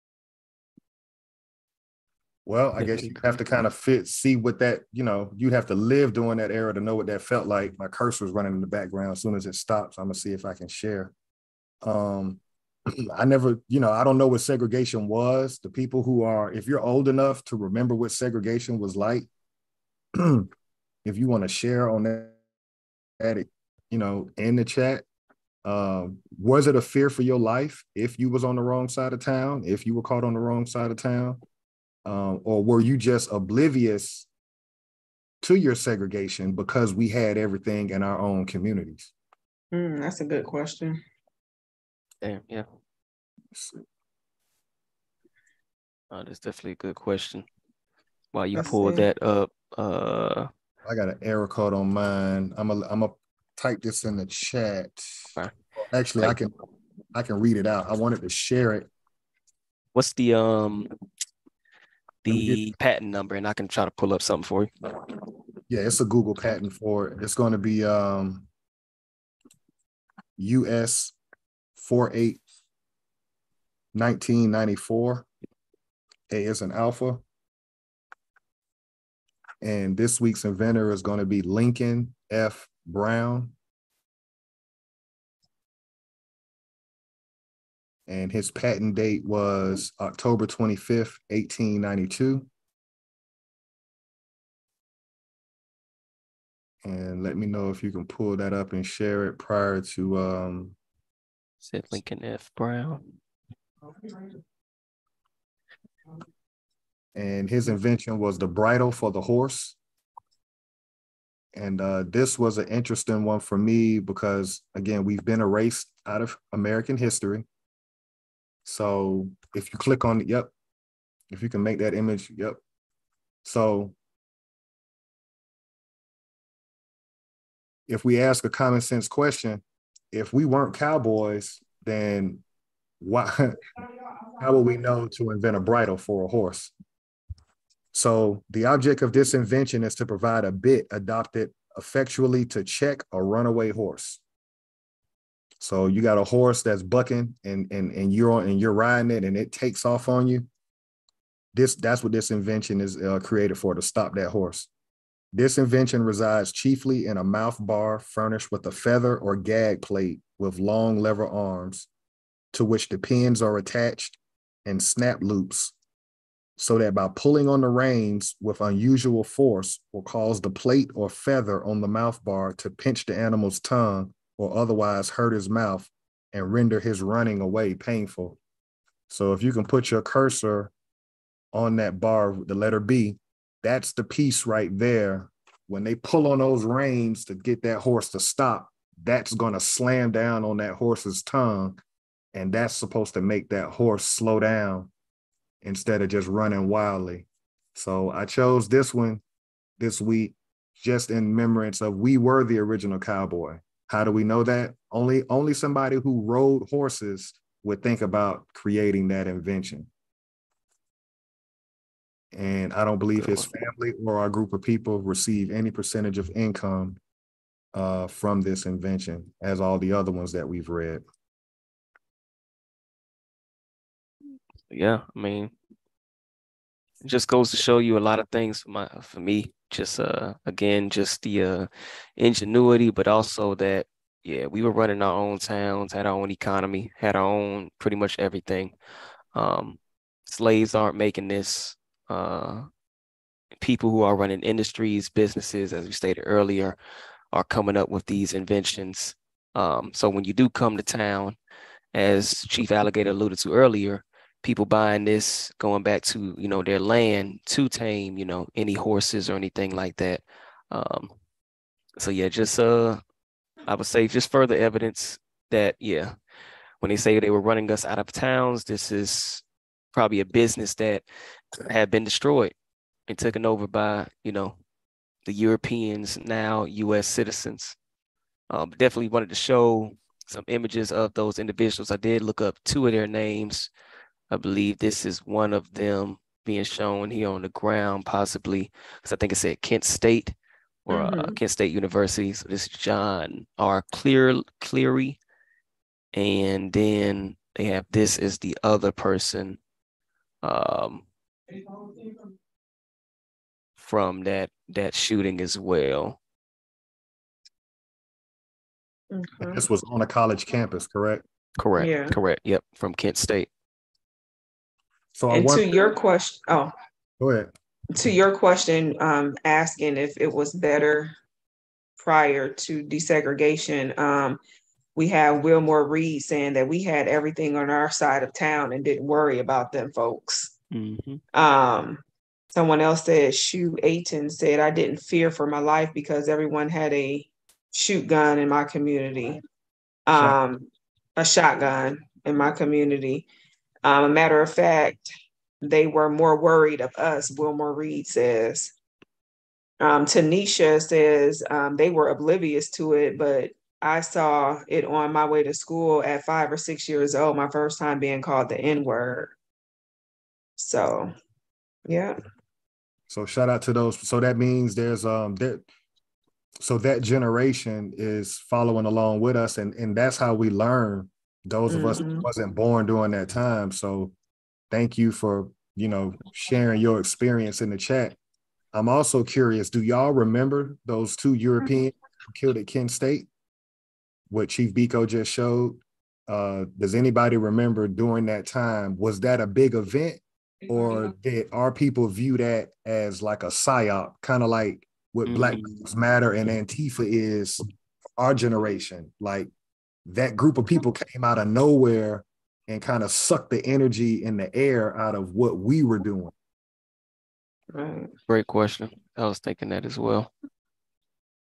Well, I guess you have to kind of fit, see what that, you know, you'd have to live during that era to know what that felt like. My cursor's running in the background. As soon as it stops, I'm gonna see if I can share. Um, I never, you know, I don't know what segregation was. The people who are, if you're old enough to remember what segregation was like, if you want to share on that, that, you know, in the chat, um, was it a fear for your life if you was on the wrong side of town, if you were caught on the wrong side of town? Um, or were you just oblivious to your segregation because we had everything in our own communities? Mm, that's a good question. Damn, yeah. Uh, that's definitely a good question. While you Let's pull see. that up, uh, I got an error code on mine. I'm gonna I'm gonna type this in the chat. Fine. Actually, I can I can read it out. I wanted to share it. what's the um Let me the patent number, and I can try to pull up something for you. Yeah, it's a Google patent for it. It's going to be um, U S forty-eight nineteen ninety-four. A is an alpha. And this week's inventor is going to be Lincoln F. Brown. And his patent date was October twenty-fifth, eighteen ninety-two. And let me know if you can pull that up and share it prior to um Said Lincoln F. Brown. and his invention was the bridle for the horse. And uh, this was an interesting one for me because, again, we've been erased out of American history. So if you click on, yep, if you can make that image, yep. So if we ask a common sense question, if we weren't cowboys, then why, how would we know to invent a bridle for a horse? So the object of this invention is to provide a bit adopted effectually to check a runaway horse. So you got a horse that's bucking and, and, and you're on and you're riding it and it takes off on you. This, that's what this invention is uh, created for, to stop that horse. This invention resides chiefly in a mouth bar furnished with a feather or gag plate with long lever arms to which the pins are attached and snap loops, so that by pulling on the reins with unusual force will cause the plate or feather on the mouth bar to pinch the animal's tongue or otherwise hurt his mouth and render his running away painful. So if you can put your cursor on that bar, the letter B, that's the piece right there. When they pull on those reins to get that horse to stop, that's going to slam down on that horse's tongue. And that's supposed to make that horse slow down instead of just running wildly. So I chose this one this week just in remembrance of we were the original cowboy. How do we know that? Only, only somebody who rode horses would think about creating that invention. And I don't believe his family or our group of people receive any percentage of income uh, from this invention, as all the other ones that we've read. Yeah, I mean, it just goes to show you a lot of things for my for me. Just uh again, just the uh ingenuity, but also that yeah, we were running our own towns, had our own economy, had our own pretty much everything. Um, slaves aren't making this. Uh, people who are running industries, businesses, as we stated earlier, are coming up with these inventions. Um, so when you do come to town, as Chief Alligator alluded to earlier, people buying this, going back to, you know, their land to tame, you know, any horses or anything like that. Um, so yeah, just uh, I would say just further evidence that, yeah, when they say they were running us out of towns, this is probably a business that had been destroyed and taken over by, you know, the Europeans, now U S citizens. Um, definitely wanted to show some images of those individuals. I did look up two of their names. I believe this is one of them being shown here on the ground, possibly, because I think it said Kent State or mm-hmm. uh, Kent State University. So this is John R. Clear, Cleary. And then they have this as the other person um, from that, that shooting as well. Okay. This was on a college campus, correct? Correct, yeah. correct. Yep, from Kent State. So and to your question, oh, go ahead. To your question, um, asking if it was better prior to desegregation, um, we have Wilmore Reed saying that we had everything on our side of town and didn't worry about them folks. Mm-hmm. Um, someone else said, Shoe Aiton said, I didn't fear for my life because everyone had a shoot gun in my community, um, a shotgun in my community. Um, a matter of fact, they were more worried of us, Wilmore Reed says. Um, Tanisha says um, they were oblivious to it, but I saw it on my way to school at five or six years old, my first time being called the N-word. So, yeah. So shout out to those. So that means there's um that so that generation is following along with us, and, and that's how we learn. Those of mm-hmm. us who wasn't born during that time. So thank you for, you know, sharing your experience in the chat. I'm also curious, do y'all remember those two Europeans who killed at Kent State? What Chief Biko just showed? Uh, does anybody remember during that time, was that a big event? Or did our people view that as like a psyop, kind of like what mm-hmm. Black Lives Matter and Antifa is our generation? Like, that group of people came out of nowhere and kind of sucked the energy in the air out of what we were doing. Right. Great question. I was thinking that as well.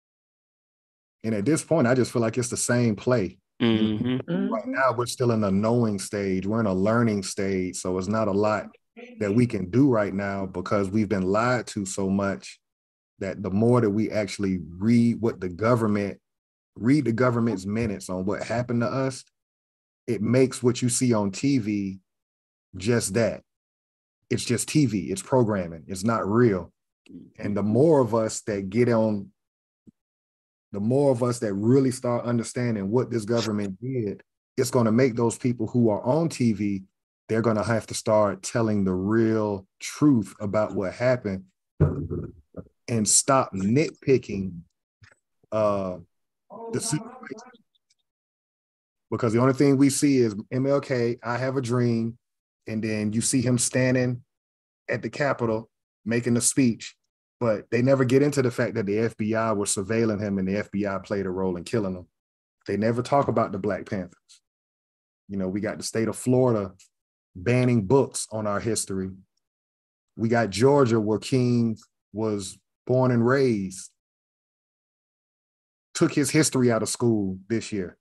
And at this point, I just feel like it's the same play. Mm-hmm. You know, right now, we're still in a knowing stage. We're in a learning stage. So it's not a lot that we can do right now because we've been lied to so much that the more that we actually read what the government, read the government's minutes on what happened to us, it makes what you see on T V just that. It's just T V. It's programming. It's not real. And the more of us that get on, the more of us that really start understanding what this government did, it's going to make those people who are on T V, they're going to have to start telling the real truth about what happened and stop nitpicking uh, the situation. Because the only thing we see is M L K, I have a dream, and then you see him standing at the Capitol making a speech, but they never get into the fact that the F B I were surveilling him and the F B I played a role in killing him. They never talk about the Black Panthers. You know, we got the state of Florida banning books on our history. We got Georgia, where King was born and raised, took his history out of school this year.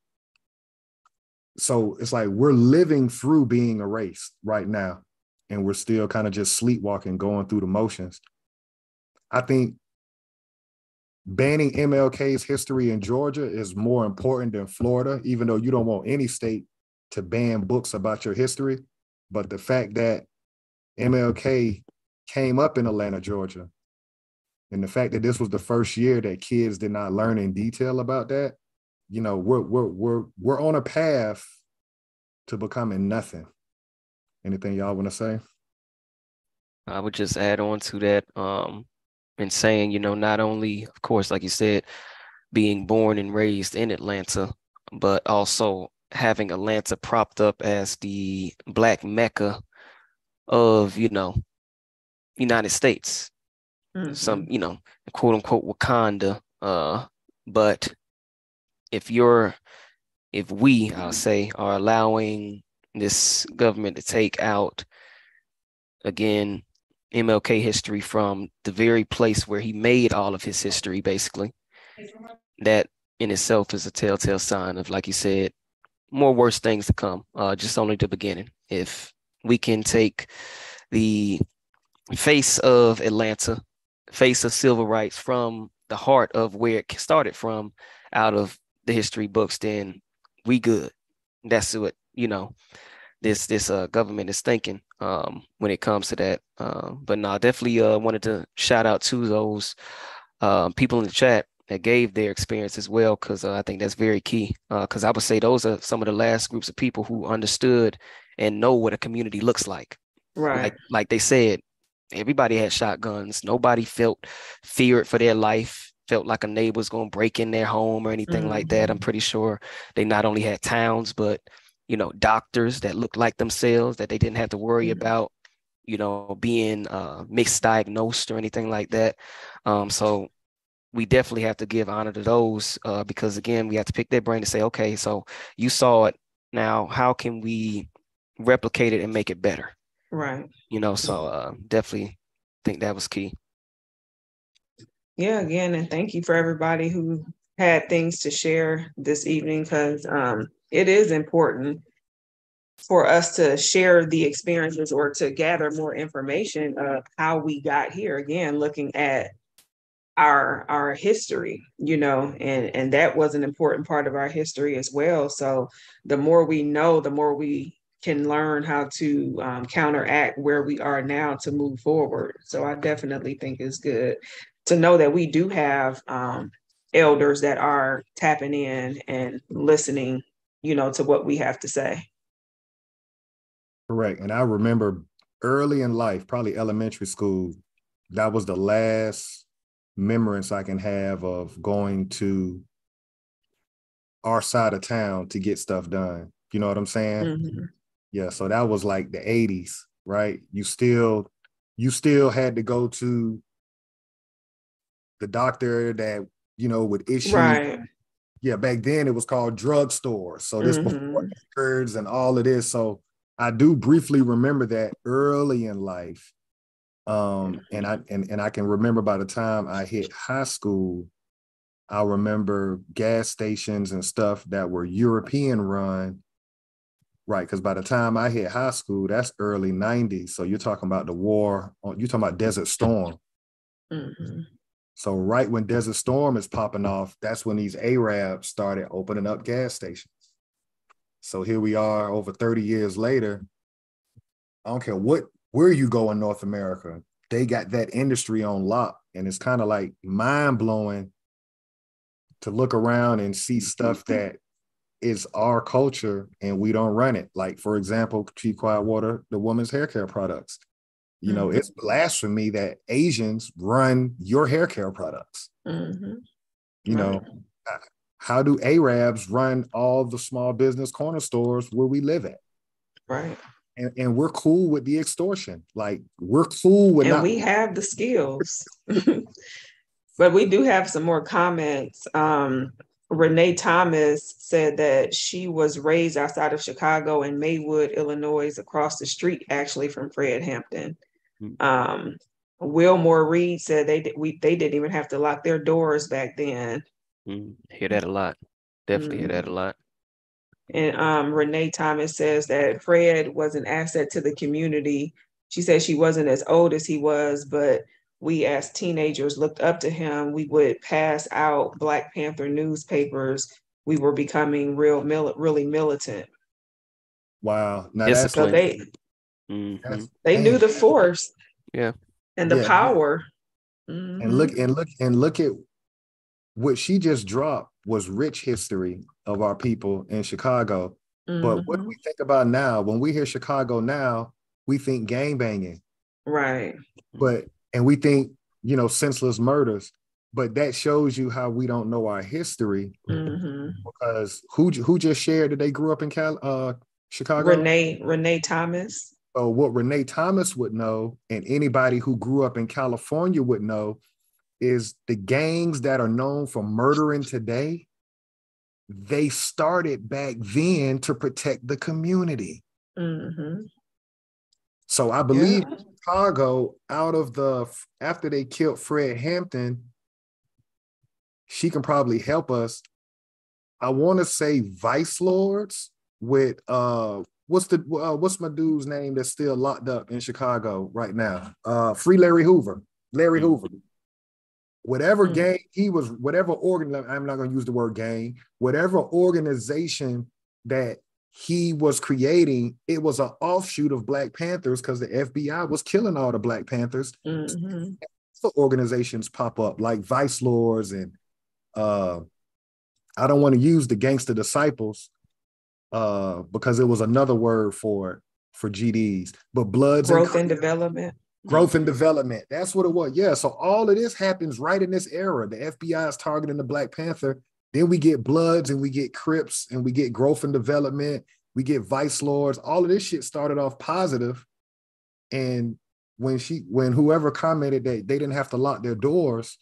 So it's like we're living through being erased right now, and we're still kind of just sleepwalking, going through the motions. I think banning M L K's history in Georgia is more important than Florida, even though you don't want any state to ban books about your history. But the fact that M L K came up in Atlanta, Georgia, and the fact that this was the first year that kids did not learn in detail about that, you know, we're we're we're we're on a path to becoming nothing. Anything y'all want to say? I would just add on to that, um, and saying, you know, not only, of course, like you said, being born and raised in Atlanta, but also having Atlanta propped up as the Black Mecca of, you know, United States. Mm-hmm. Some, you know, quote unquote Wakanda. Uh, but if you're, if we, I'll say, are allowing this government to take out, again, M L K history from the very place where he made all of his history, basically, that in itself is a telltale sign of, like you said, more worse things to come, uh, just only the beginning. If we can take the face of Atlanta, face of civil rights from the heart of where it started from, out of the history books, then we good. That's what, you know, this this uh, government is thinking um, when it comes to that. Uh, but no, definitely uh, wanted to shout out to those uh, people in the chat that gave their experience as well, because uh, I think that's very key. Because uh, I would say those are some of the last groups of people who understood and know what a community looks like. Right. Like, like they said, everybody had shotguns. Nobody felt feared for their life, felt like a neighbor was going to break in their home or anything mm-hmm. like that. I'm pretty sure they not only had towns, but, you know, doctors that looked like themselves that they didn't have to worry mm-hmm. about, you know, being uh, misdiagnosed or anything like that. Um, so we definitely have to give honor to those uh, because, again, we have to pick their brain to say, okay, so you saw it. Now, how can we replicate it and make it better? Right. You know, so uh, definitely think that was key. Yeah, again, and thank you for everybody who had things to share this evening, because um, it is important for us to share the experiences or to gather more information of how we got here. Again, looking at our our history, you know, and, and that was an important part of our history as well. So the more we know, the more we can learn how to um, counteract where we are now to move forward. So I definitely think it's good to know that we do have um, elders that are tapping in and listening, you know, to what we have to say. Correct. And I remember early in life, probably elementary school, that was the last remembrance I can have of going to our side of town to get stuff done. You know what I'm saying? Mm-hmm. Yeah. So that was like the eighties, right? You still, you still had to go to the doctor that, you know, would issue. Right. Yeah. Back then it was called drugstore. So this mm-hmm. before records and all of this. So I do briefly remember that early in life. Um, and I and, and I can remember by the time I hit high school, I remember gas stations and stuff that were European run, right? Because by the time I hit high school, that's early nineties. So you're talking about the war, you're talking about Desert Storm. Mm-hmm. So right when Desert Storm is popping off, that's when these Arabs started opening up gas stations. So here we are over thirty years later. I don't care what, where you go in North America, they got that industry on lock. And it's kind of like mind blowing to look around and see stuff that is our culture and we don't run it. Like, for example, Chief Quietwater, the women's hair care products. You know, mm-hmm. It's blasphemy that Asians run your hair care products. Mm-hmm. You right. know, how do Arabs run all the small business corner stores where we live at? Right. And, and we're cool with the extortion. Like, we're cool with And not- we have the skills. But we do have some more comments. Um, Renee Thomas said that she was raised outside of Chicago in Maywood, Illinois, across the street, actually, from Fred Hampton. Mm-hmm. Um, Wilmore Reed said they did, we they didn't even have to lock their doors back then. Mm, hear that a lot. Definitely mm-hmm. hear that a lot. And um, Renee Thomas says that Fred was an asset to the community. She said she wasn't as old as he was, but we as teenagers looked up to him. We would pass out Black Panther newspapers. We were becoming real, mil- really militant. Wow. Now yes, that's so they, mm-hmm. that's, they knew the force. Yeah. And the yeah. power. Mm-hmm. And look, and look, and look at what she just dropped was rich history of our people in Chicago. Mm-hmm. But what do we think about now? When we hear Chicago now, we think gangbanging. Right. But and we think, you know, senseless murders, but that shows you how we don't know our history. Mm-hmm. Because who who just shared that they grew up in Cal, uh, Chicago? Renee Renee Thomas. So what Renee Thomas would know, and anybody who grew up in California would know, is the gangs that are known for murdering today, they started back then to protect the community. Mm-hmm. So I believe yeah. Chicago, out of the, after they killed Fred Hampton, she can probably help us. I want to say Vice Lords with, uh, what's the, uh, what's my dude's name that's still locked up in Chicago right now? Uh, Free Larry Hoover, Larry Hoover. Whatever mm-hmm. gang he was, whatever organ, I'm not going to use the word gang, whatever organization that he was creating, it was an offshoot of Black Panthers because the F B I was killing all the Black Panthers. Mm-hmm. So organizations pop up like Vice Lords and uh, I don't want to use the Gangster Disciples uh, because it was another word for for G Ds, but Bloods growth and, and development. Growth and development. That's what it was. Yeah. So all of this happens right in this era. The F B I is targeting the Black Panther. Then we get Bloods and we get Crips and we get growth and development. We get Vice Lords. All of this shit started off positive. And when she, when whoever commented that they didn't have to lock their doors,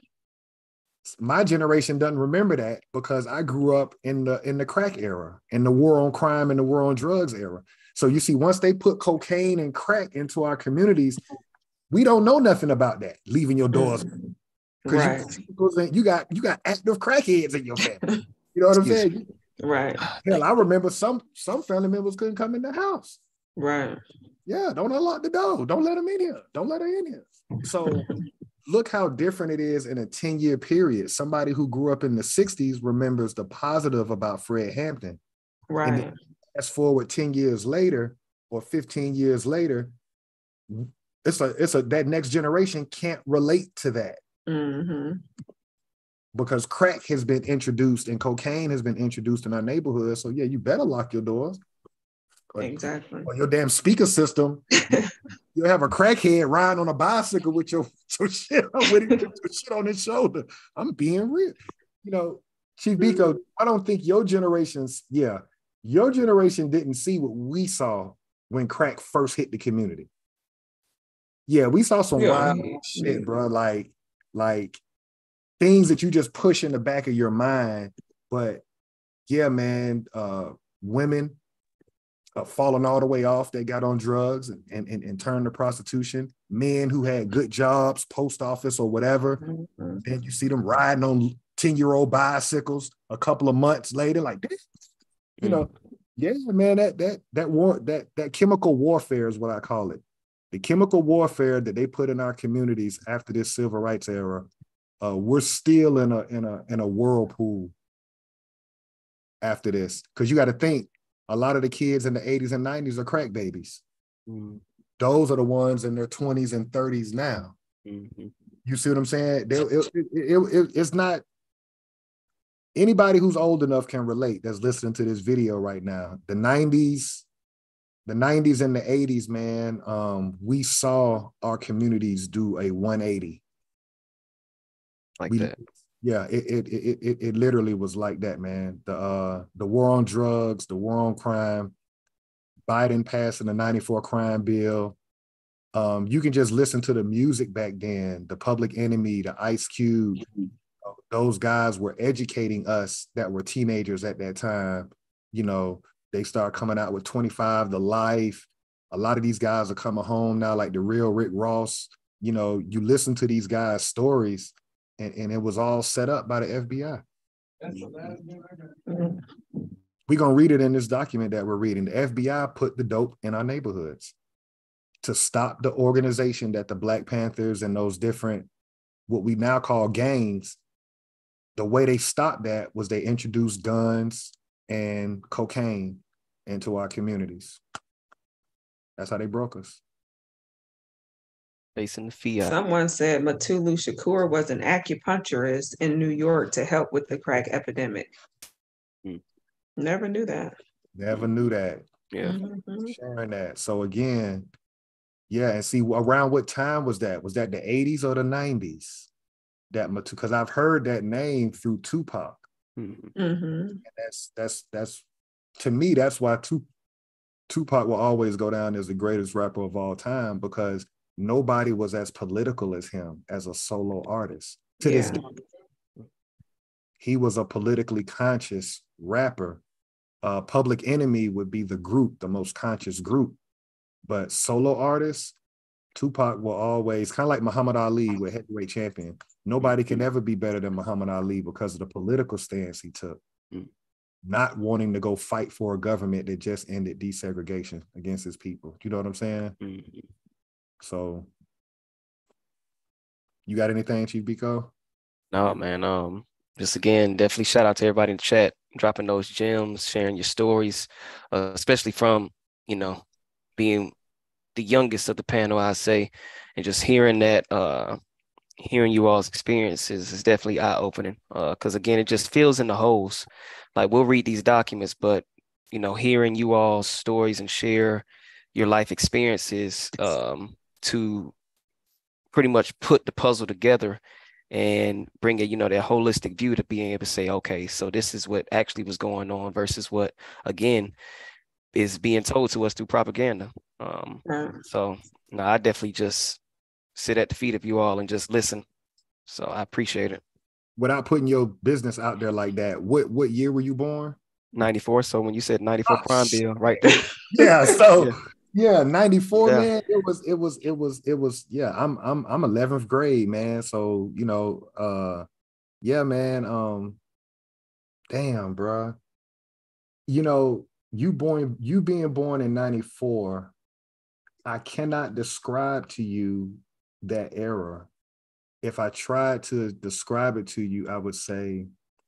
my generation doesn't remember that because I grew up in the in the crack era, in the war on crime and the war on drugs era. So you see, once they put cocaine and crack into our communities, we don't know nothing about that, leaving your doors. Right. You, you got you got active crackheads in your family. You know what I'm saying? Right. Hell, I remember some some family members couldn't come in the house. Right. Yeah, don't unlock the door. Don't let them in here. Don't let her in here. So look how different it is in a ten-year period. Somebody who grew up in the sixties remembers the positive about Fred Hampton. Right. And fast forward ten years later or fifteen years later, it's a it's a that next generation can't relate to that. Mm-hmm. Because crack has been introduced and cocaine has been introduced in our neighborhood. So yeah, you better lock your doors. Or, exactly. Or your damn speaker system. You have a crackhead riding on a bicycle with your, your shit with your shit on his shoulder. I'm being real. You know, Chief Biko, I don't think your generation's, yeah, your generation didn't see what we saw when crack first hit the community. Yeah, we saw some yeah. wild shit, bro. Like, like things that you just push in the back of your mind. But yeah, man, uh, women uh, falling all the way off. They got on drugs and, and, and, and turned to prostitution. Men who had good jobs, post office or whatever. Mm-hmm. And you see them riding on ten-year-old bicycles a couple of months later, like this. You know, yeah, man, that that that war, that that chemical warfare is what I call it. The chemical warfare that they put in our communities after this civil rights era, uh, we're still in a in a in a whirlpool after this. Because you got to think, a lot of the kids in the eighties and nineties are crack babies. Mm. Those are the ones in their twenties and thirties now. Mm-hmm. You see what I'm saying? They, it, it, it, it, it's not, anybody who's old enough can relate that's listening to this video right now. The nineties, the nineties and the eighties, man, um, we saw our communities do a one eighty. Like we, that. Yeah, it, it it it it literally was like that, man. The uh the war on drugs, the war on crime, Biden passing the ninety-four crime bill. Um, you can just listen to the music back then, the Public Enemy, the Ice Cube. Those guys were educating us that were teenagers at that time. You know, they start coming out with twenty-five to Life. A lot of these guys are coming home now, like the real Rick Ross. You know, you listen to these guys' stories, and, and it was all set up by the F B I. We're going to read it in this document that we're reading. The F B I put the dope in our neighborhoods to stop the organization that the Black Panthers and those different, what we now call gangs, the way they stopped that was they introduced guns and cocaine into our communities. That's how they broke us. Facing the fiat. Someone said Mutulu Shakur was an acupuncturist in New York to help with the crack epidemic. Hmm. Never knew that. Never knew that. Yeah. Mm-hmm. Sharing that. So again, yeah, and see, around what time was that? Was that the eighties or the nineties? That because I've heard that name through Tupac. Mm-hmm. And that's that's that's to me, that's why Tup- Tupac will always go down as the greatest rapper of all time, because nobody was as political as him as a solo artist. To Yeah. this day, he was a politically conscious rapper. Uh, Public Enemy would be the group, the most conscious group. But solo artists, Tupac will always, kind of like Muhammad Ali with heavyweight champion. Nobody can ever be better than Muhammad Ali because of the political stance he took. Mm. Not wanting to go fight for a government that just ended desegregation against his people. You know what I'm saying? Mm-hmm. So, you got anything, Chief Biko? No, man. Um, just again, definitely shout out to everybody in the chat, dropping those gems, sharing your stories, uh, especially from, you know, being the youngest of the panel, I say, and just hearing that, uh, hearing you all's experiences is definitely eye-opening. Uh, because again, it just fills in the holes. Like, we'll read these documents, but you know, hearing you all's stories and share your life experiences, um, to pretty much put the puzzle together and bring a, you know, that holistic view to being able to say, okay, so this is what actually was going on versus what, again, is being told to us through propaganda. Um, Right. So no, I definitely just sit at the feet of you all and just listen. So I appreciate it. Without putting your business out there like that, what what year were you born? ninety-four. So when you said ninety-four Oh, crime shit. bill, right there. Yeah. So Yeah. yeah, ninety-four, Yeah. man. It was it was it was it was yeah. I'm I'm I'm eleventh grade, man. So you know, uh, yeah, man. Um, damn, bro. You know, you born you being born in ninety-four. I cannot describe to you that era. If I tried to describe it to you, I would say,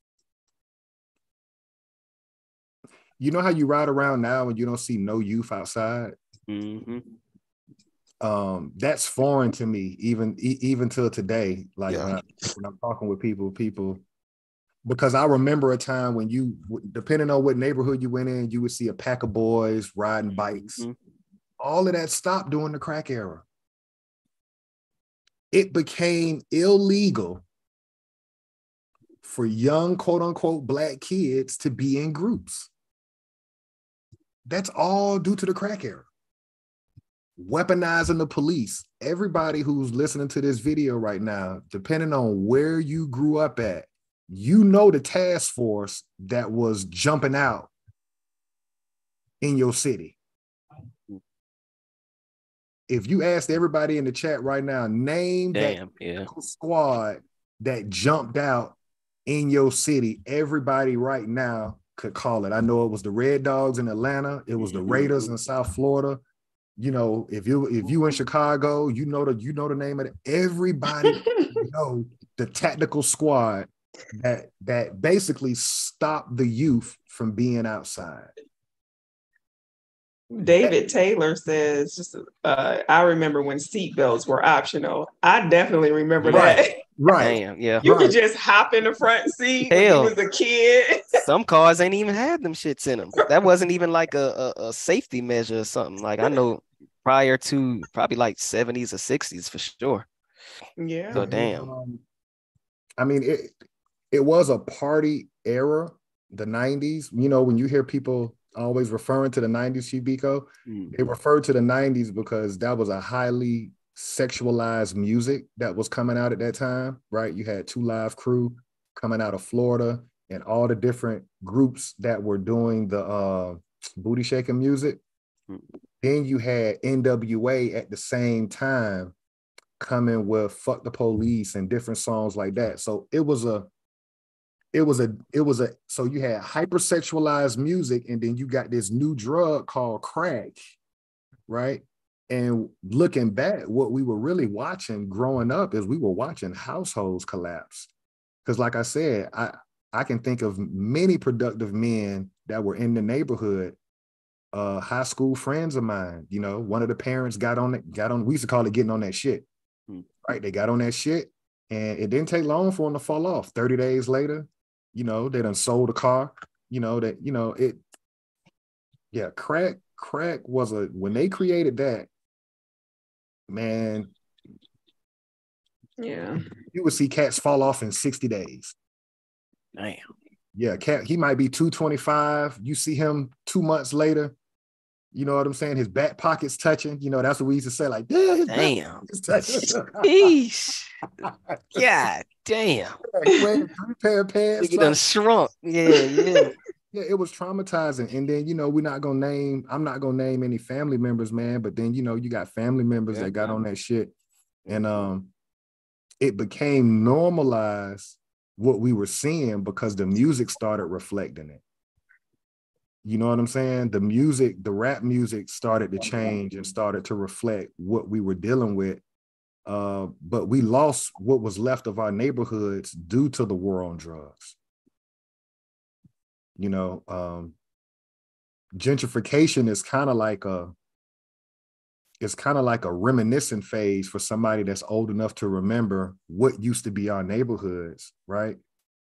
you know how you ride around now and you don't see no youth outside? Mm-hmm. Um, that's foreign to me, even e- even till today. Like Yeah. when, I, when I'm talking with people, people, because I remember a time when you, depending on what neighborhood you went in, you would see a pack of boys riding bikes. Mm-hmm. All of that stopped during the crack era. It became illegal for young, quote unquote, Black kids to be in groups. That's all due to the crack era. Weaponizing the police. Everybody who's listening to this video right now, depending on where you grew up at, you know the task force that was jumping out in your city. If you asked everybody in the chat right now, name Damn, that yeah. squad that jumped out in your city, everybody right now could call it. I know it was the Red Dogs in Atlanta. It was the Raiders in South Florida. You know, if you if you in Chicago, you know the you know the name of it. Everybody know the tactical squad that that basically stopped the youth from being outside. David Taylor says, just uh, I remember when seatbelts were optional. I definitely remember Right. that. Right. Damn, yeah. You Right. could just hop in the front seat when Hell. you was a kid. Some cars ain't even had them shits in them. That wasn't even like a, a, a safety measure or something. Like I know prior to probably like seventies or sixties for sure. Yeah. So damn. Um, I mean, it it was a party era, the nineties. You know, when you hear people always referring to the nineties, Shibiko, Mm. they refer to the nineties because that was a highly sexualized music that was coming out at that time, right? You had Two Live Crew coming out of Florida and all the different groups that were doing the uh, booty shaking music. Mm. Then you had N W A at the same time coming with Fuck the Police and different songs like that. So it was a it was a it was a so you had hypersexualized music, and then you got this new drug called crack, right? And looking back, what we were really watching growing up is we were watching households collapse. Because like I said, I I can think of many productive men that were in the neighborhood, uh, high school friends of mine. You know, one of the parents got on it, got on, we used to call it getting on that shit. Hmm. Right? They got on that shit, and it didn't take long for them to fall off. thirty days later, you know, they done sold a car, you know, that, you know, it, yeah, crack, crack was a, when they created that, man, Yeah. you would see cats fall off in sixty days. Damn. Yeah, cat, he might be two twenty-five. You see him two months later, you know what I'm saying? His back pocket's touching. You know, that's what we used to say, like, damn, his back Damn. pocket's touching. Eesh. God damn. He wearing three pair of pants. Nigga done like- shrunk. Yeah, yeah. Yeah, it was traumatizing. And then, you know, we're not gonna name, I'm not gonna name any family members, man, but then, you know, you got family members Yeah. that got on that shit. And um it became normalized what we were seeing because the music started reflecting it. You know what I'm saying? The music, the rap music started to change and started to reflect what we were dealing with. Uh, but we lost what was left of our neighborhoods due to the war on drugs. You know, um, gentrification is kind of like a, it's kind of like a reminiscent phase for somebody that's old enough to remember what used to be our neighborhoods, right?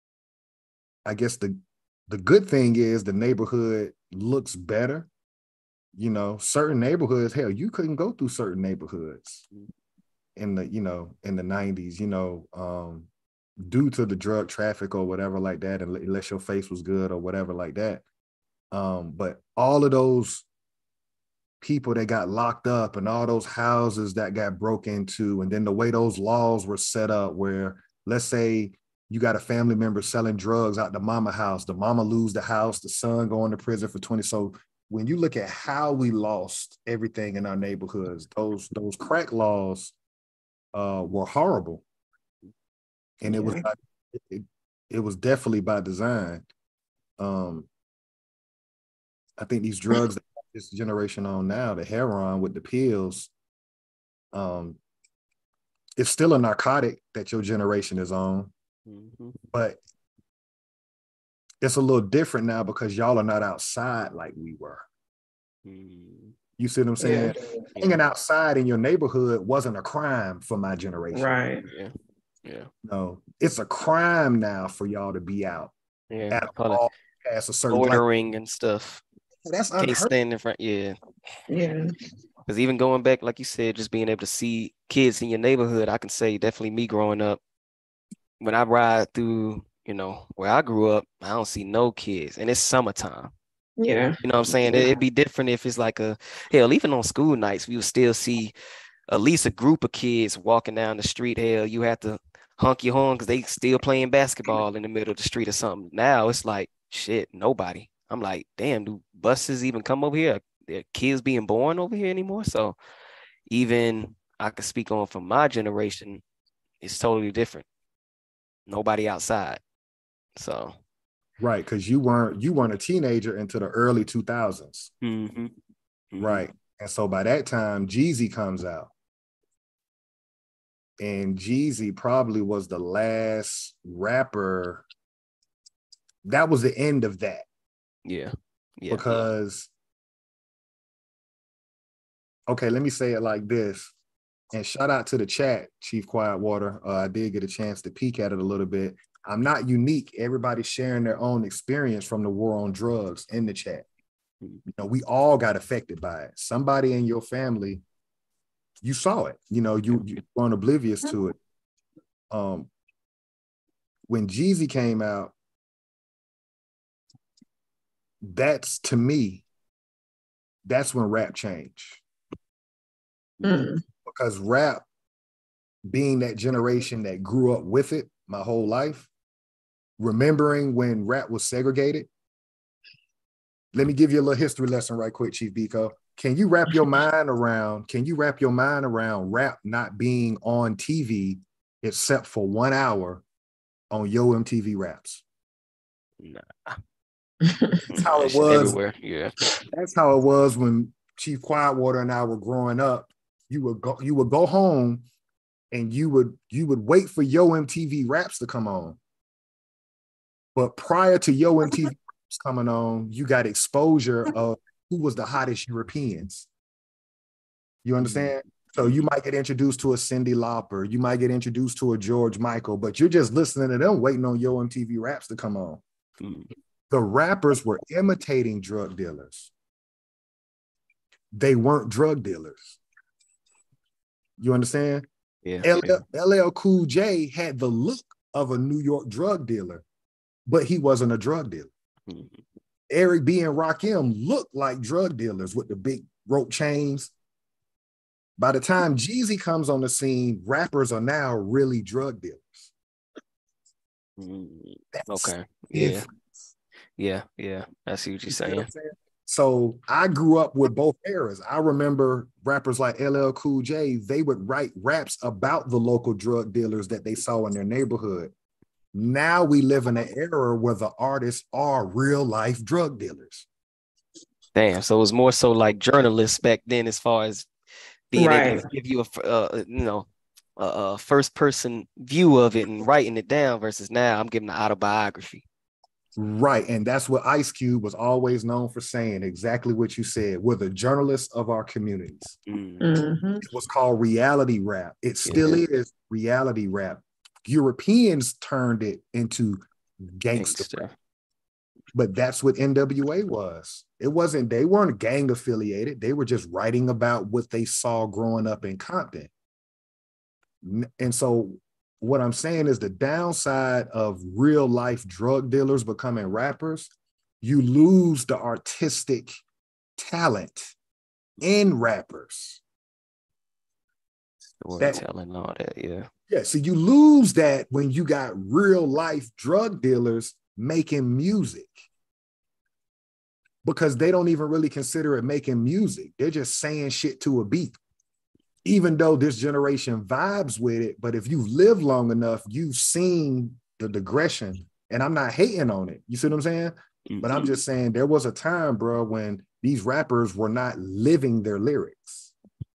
I guess the the good thing is the neighborhood looks better. You know, certain neighborhoods, hell, you couldn't go through certain neighborhoods in the, you know, in the nineties, you know, um, due to the drug traffic or whatever like that, unless your face was good or whatever like that. Um, but all of those people that got locked up and all those houses that got broke into, and then the way those laws were set up where, let's say you got a family member selling drugs out the mama house, the mama lose the house, the son going to prison for twenty. So when you look at how we lost everything in our neighborhoods, those those crack laws uh, were horrible. And it was Yeah. not, it, it was definitely by design. Um, I think these drugs that this generation on now, the heroin with the pills, um, it's still a narcotic that your generation is on, Mhm. but it's a little different now because y'all are not outside like we were. Mm. You see what I'm saying? Hanging outside in your neighborhood wasn't a crime for my generation. Right. Yeah. Yeah. No, it's a crime now for y'all to be out Yeah. at Call all it past a certain like, loitering and stuff. that's Can't unheard. stand in front. Yeah. Yeah. Because even going back, like you said, just being able to see kids in your neighborhood, I can say definitely me growing up, when I ride through, you know, where I grew up, I don't see no kids, and it's summertime. Yeah. You know what I'm saying? It- It'd be different if it's like a, hell, even on school nights, we would still see at least a group of kids walking down the street. Hell, you have to honk your horn because they still playing basketball in the middle of the street or something. Now it's like, shit, nobody. I'm like, damn, do buses even come over here? There kids being born over here anymore? So even I could speak on from my generation, it's totally different. Nobody outside. So right, because you weren't you weren't a teenager into the early two thousands. mm-hmm. Mm-hmm. Right. And so by that time, Jeezy comes out. And Jeezy probably was the last rapper. That was the end of that. Yeah. Yeah. Because, okay, let me say it like this. And shout out to the chat, Chief Quietwater. Uh, I did get a chance to peek at it a little bit. I'm not unique. Everybody's sharing their own experience from the war on drugs in the chat. You know, we all got affected by it. Somebody in your family, you saw it. You know, you, you weren't oblivious to it. Um, when Jeezy came out, that's, to me, that's when rap changed. Mm. Because rap, being that generation that grew up with it my whole life, remembering when rap was segregated. Let me give you a little history lesson right quick, Chief Biko. Can you wrap your mind around, can you wrap your mind around rap not being on T V except for one hour on Yo M T V Raps? Nah. That's how it That shit was. everywhere. Yeah. That's how it was when Chief Quietwater and I were growing up. You would go, you would go home and you would you would wait for Yo M T V Raps to come on. But prior to Yo M T V Raps coming on, you got exposure of who was the hottest Europeans. You understand? So you might get introduced to a Cyndi Lauper, you might get introduced to a George Michael, but you're just listening to them waiting on Yo M T V Raps to come on. Mm. The rappers were imitating drug dealers. They weren't drug dealers. You understand? Yeah. L L, L L Cool J had the look of a New York drug dealer, but he wasn't a drug dealer. Mhm. Eric B and Rakim looked like drug dealers with the big rope chains. By the time Jeezy comes on the scene, rappers are now really drug dealers. Mm. That's Okay. Yeah. different. Yeah. Yeah. I see what you're You see what saying. I'm saying? So I grew up with both eras. I remember rappers like L L Cool J, they would write raps about the local drug dealers that they saw in their neighborhood. Now we live in an era where the artists are real life drug dealers. Damn. So it was more so like journalists back then, as far as being able Right. to give you a, f- uh, you know, a, a first person view of it and writing it down, versus now I'm giving an autobiography. Right. And that's what Ice Cube was always known for saying, exactly what you said. We're the journalists of our communities. Mm. Mhm. It was called reality rap. It still Yeah. is reality rap. Europeans turned it into gangster Gangster. rap. But that's what N W A was. It wasn't, they weren't gang affiliated. They were just writing about what they saw growing up in Compton. N- And so what I'm saying is the downside of real life drug dealers becoming rappers, you lose the artistic talent in rappers. That, Storytelling, all that. Yeah. yeah, so you lose that when you got real life drug dealers making music, because they don't even really consider it making music. They're just saying shit to a beat. Even though this generation vibes with it, but if you've lived long enough, you've seen the digression. And I'm not hating on it. You see what I'm saying? Mhm. But I'm just saying there was a time, bro, when these rappers were not living their lyrics.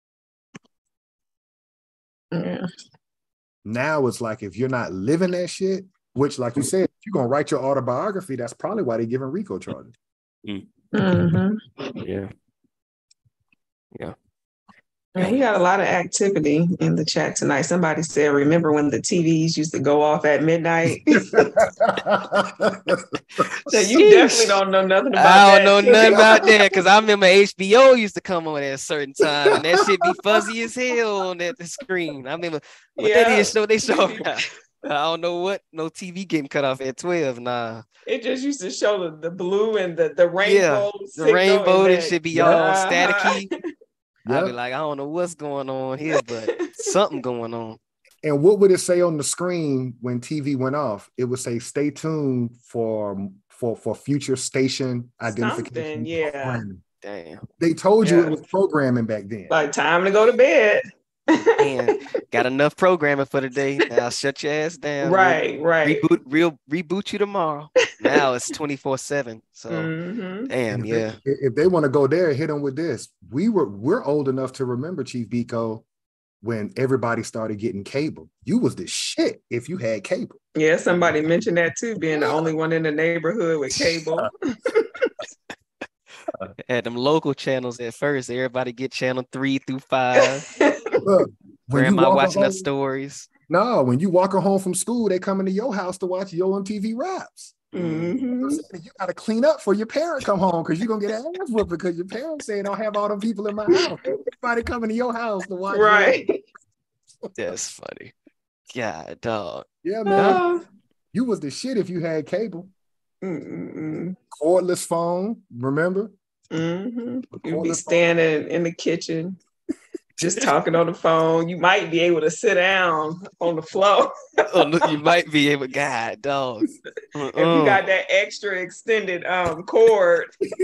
Yeah. Now it's like, if you're not living that shit, which, like you said, if you're gonna write your autobiography, that's probably why they're giving RICO charges. Mhm. Yeah. Yeah. Yeah, we got a lot of activity in the chat tonight. Somebody said, remember when the T Vs used to go off at midnight? So you Sheesh. definitely don't know nothing about I don't that. know nothing about that, because I remember H B O used to come on at a certain time, and that shit be fuzzy as hell on that the screen. I remember what that Yeah. is show they show. I don't know what, no T V getting cut off at twelve. Nah. It just used to show the, the blue and the, the Yeah, rainbow. the signal rainbow, and that then- should be all Uh-huh. staticky. I'd be Yep. like, I don't know what's going on here, but something going on. And what would it say on the screen when T V went off? It would say, stay tuned for for for future station identification. Something, yeah. programming. Damn. They told you Yeah. it was programming back then. Like, time to go to bed. And got enough programming for the day. Now shut your ass down. Right, right. Reboot, real reboot you tomorrow. Now it's twenty-four seven. So Mhm. damn, And if yeah. They, if they want to go there, hit them with this. We were we're old enough to remember, Chief Biko, when everybody started getting cable. You was the shit if you had cable. Yeah, somebody mentioned that too, being the only one in the neighborhood with cable. Had them local channels at first. Everybody get channel three through five. Look, when you Grandma walk watching the home, stories. no, when you walking home from school, they come into your house to watch Yo M T V Raps. Mhm. You got to clean up for your parent come home because you're gonna get an ass whooped because your parents say don't have all them people in my house. Everybody coming to your house to watch. Right. That's funny. God, dog. Yeah, man. Oh. You was the shit if you had cable. Mm-mm-mm. Cordless phone, remember? Mhm. You'd be Cordless phone. standing in the kitchen, just talking on the phone. You might be able to sit down on the floor Oh, look, you might be able. God, dog. if you Uh-uh. got that extra extended um cord.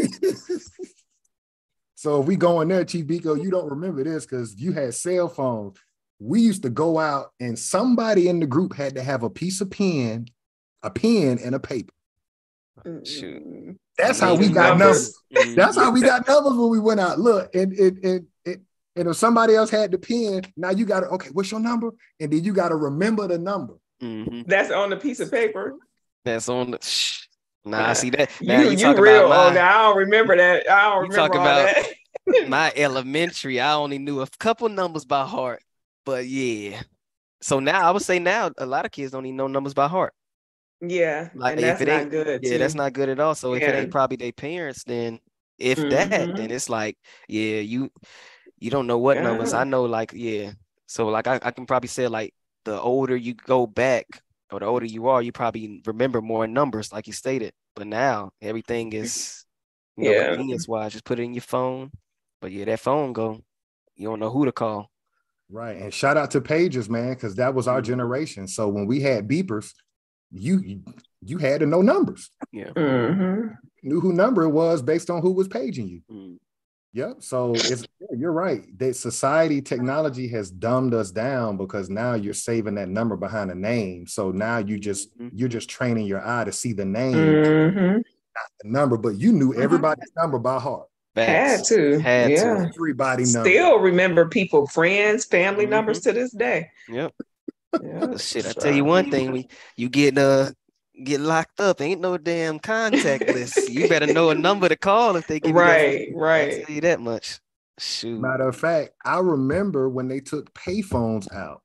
So if we go in there, Chief Biko, you don't remember this because you had cell phones. We used to go out and somebody in the group had to have a piece of pen, a pen and a paper. Shoot. Mm-mm. That's how we Making got numbers. numbers. Mhm. That's how we got numbers when we went out. Look, and and and, and, and if somebody else had the pen, now you got to, okay, what's your number? And then you got to remember the number. Mhm. That's on the piece of paper. That's on the. Shh. Nah, Uh, see that. You Now you, you, talk real about old. my, Now, I don't remember that. I don't You remember talk all about- that. my elementary. I only knew a couple numbers by heart, but yeah. So now I would say now a lot of kids don't even know numbers by heart. Yeah, Like and if that's it not ain't, good. yeah, too. that's not good at all. So if it Yeah. ain't probably their parents, then if that, Mhm. then it's like, yeah, you you don't know what numbers. Yeah. I know, like, yeah. So like I, I can probably say like the older you go back or the older you are, you probably remember more numbers, like you stated. But now everything is, you know, Yeah. convenience wise, just put it in your phone. But yeah, that phone go, you don't know who to call. Right. And shout out to pagers, man, because that was our Mhm. generation. So when we had beepers, you you, you had to know numbers. Yeah. Mhm. You knew who number it was based on who was paging you. Mm. Yep. So it's yeah, you're right. That society technology has dumbed us down because now you're saving that number behind a name. So now you just Mhm. you're just training your eye to see the name, Mhm. not the number, but you knew everybody's number by heart. Had Facts. to. Had yeah. to. Everybody number. Still remember people, friends, family Mhm. numbers to this day. Yep. Yeah. Shit, I tell you one thing, when you get uh get locked up, ain't no damn contact list. You better know a number to call if they give Right, you that. right. I tell you that much. Shoot. Matter of fact, I remember when they took payphones out.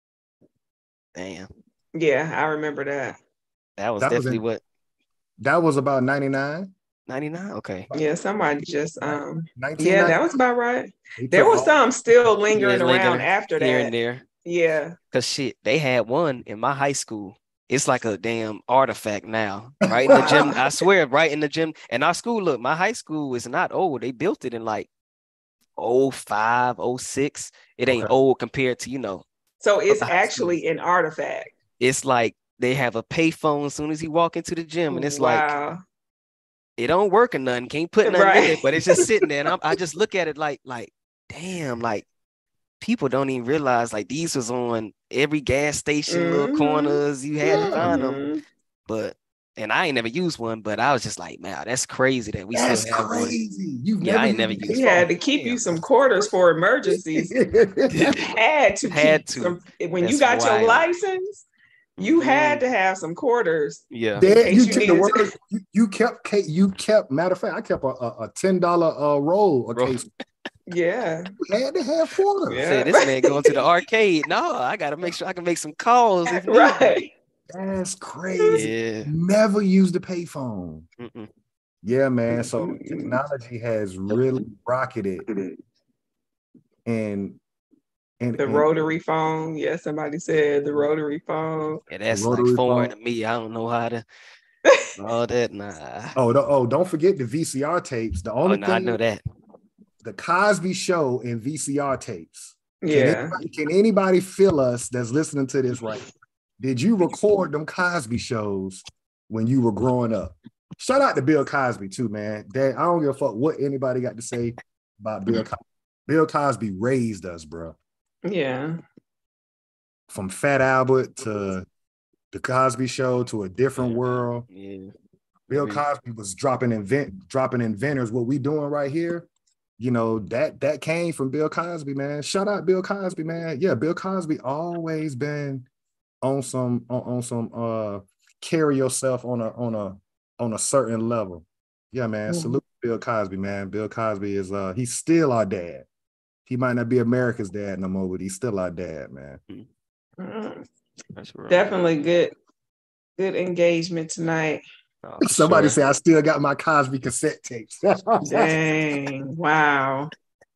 Damn. Yeah, I remember that. That was That was definitely in- what That was about ninety-nine. ninety-nine? Okay. Yeah, somebody just um nineteen yeah, that was about right. They There took was all- some still lingering Yeah, around lingering after here that. and there. Yeah. Cause shit, they had one in my high school. It's like a damn artifact now. Right in the gym. I swear, right in the gym. And our school, look, my high school is not old. They built it in like oh five, oh six. It ain't Okay. old compared to, you know, So it's Other high actually an artifact. it's like they have a payphone as soon as you walk into the gym, and it's like Wow. it don't work or nothing, can't put nothing in Right. it, but it's just sitting there. And I'm, I just look at it like, like, damn, like people don't even realize like these was on every gas station, little Mhm. corners. You had to find them, Mhm. but and I ain't never used one, but I was just like, man, that's crazy that we That's still have one. crazy. You've Yeah, never I ain't never used used He one. had to keep you Damn. some quarters for emergencies. had to Had keep to. some when you That's got your wild. license, you had Mhm. to have some quarters. Yeah. Dad, case you you took the needed word. to- You, you kept. ca- You kept. Matter of fact, I kept a, a, a ten dollar uh, roll. A Roll. case. Yeah. You had to have quarters. Yeah. Say this man going to the arcade. No, I gotta make sure I can make some calls if need be. Right. That's crazy. Yeah. Never used a payphone. Mm-mm. Yeah, man. So Mm-mm. technology has really rocketed, and and, The and rotary phone. Yeah, somebody said the rotary phone. Yeah, that's like rotary foreign phone. to me. I don't know how to all that. Nah. oh, the, oh, don't forget the V C R tapes. The Oh, only no, I thing, know that. the Cosby Show in V C R tapes. Can Yeah. anybody, can anybody feel us that's listening to this right now? Did you record them Cosby shows when you were growing up? Shout out to Bill Cosby too, man. That I don't give a fuck what anybody got to say about Bill Cosby. Bill Cosby raised us, bro. Yeah. From Fat Albert to the Cosby Show to A Different World. Yeah. Bill Agreed. Cosby was dropping invent dropping inventors. What we doing right here, you know, that that came from Bill Cosby, man. Shout out Bill Cosby, man. Yeah, Bill Cosby always been on some on, on some uh carry yourself on a on a on a certain level. Yeah, man. Mhm. Salute Bill Cosby, man. Bill Cosby is uh he's still our dad. He might not be America's dad no more, but he's still our dad, man. Mm. That's right. Definitely good, good engagement tonight. Oh, for Somebody sure. say I still got my Cosby cassette tapes. Dang. Wow.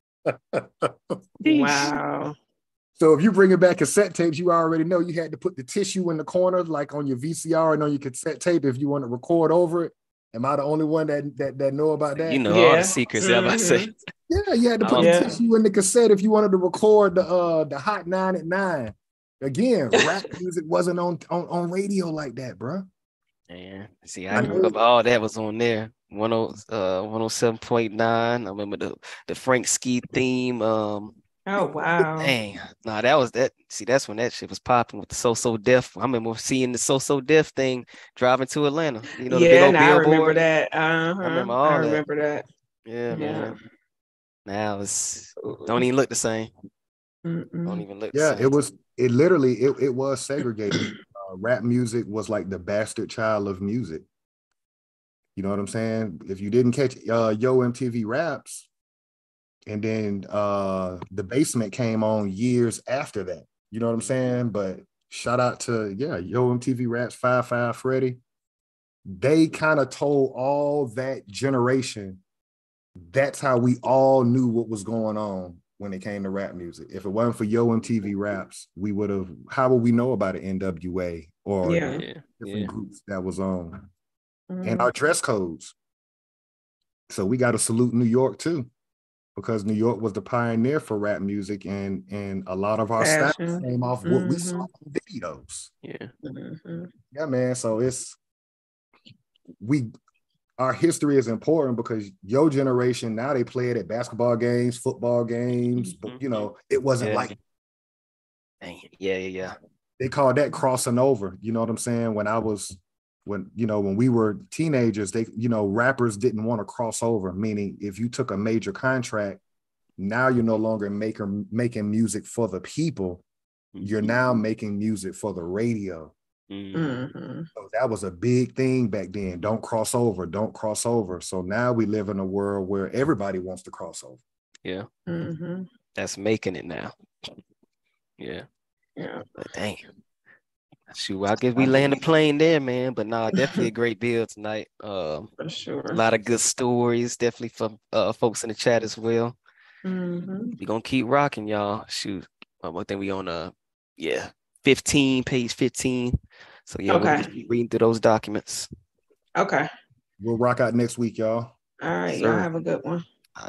Wow. So if you bring it back cassette tapes, you already know you had to put the tissue in the corner, like on your V C R and on your cassette tape, if you want to record over it. Am I the only one that that, that know about that? You know all Yeah. the secrets. Yeah, I say. Mhm. Yeah, you had to put Oh, the yeah. tissue in the cassette if you wanted to record the uh the Hot Nine at Nine. Again, rap music wasn't on, on on radio like that, bro. Man, see, I I know. remember all that was on there. one oh uh one oh seven point nine. I remember the the Frank Ski theme. Um, Oh, wow. dang, nah, that was that. See, that's when that shit was popping with the So So Def. I remember seeing the So So Def thing driving to Atlanta. You know, the big Yeah, old now I remember billboard. that. Uh-huh. I remember I all that. remember that. Yeah, Yeah. man. Now it's don't even look the same. Don't Mm-mm. even look the Yeah, same. it was it literally it, it was segregated. Uh, rap music was like the bastard child of music. You know what I'm saying? If you didn't catch uh Yo M T V Raps, and then uh The Basement came on years after that. You know what I'm saying? But shout out to yeah, Yo M T V Raps, Five Five Freddy. They kind of told all that generation that's how we all knew what was going on when it came to rap music. If it wasn't for Yo M T V Raps, we would have, how would we know about an N W A or Yeah. Yeah, different yeah. groups that was on? And Mhm. our dress codes. So we got to salute New York too, because New York was the pioneer for rap music, and and a lot of our styles Fashion. came off what we Mhm. saw in videos. Yeah. Mhm. Yeah, man. So it's we our history is important because your generation now they play it at basketball games, football games, but you know, it wasn't Yeah. like Dang. Yeah, yeah, yeah. they called that crossing over. You know what I'm saying? When I was when you know when we were teenagers, they you know rappers didn't want to cross over, meaning if you took a major contract, now you're no longer making making music for the people, you're now making music for the radio. Mm. Mhm. So that was a big thing back then. Don't cross over, don't cross over. So now we live in a world where everybody wants to cross over. Yeah. Mhm. That's making it now. Yeah. Yeah. But dang. Shoot, I guess we land the plane there, man. But nah, definitely a great build tonight. Um, For sure. a lot of good stories, definitely for uh folks in the chat as well. Mhm. We gonna keep rocking, y'all. Shoot, um, I think we on uh yeah, fifteen, page fifteen. So yeah, we'll Okay. just keep reading through those documents. Okay. We'll rock out next week, y'all. All right. Sir. Y'all have a good one.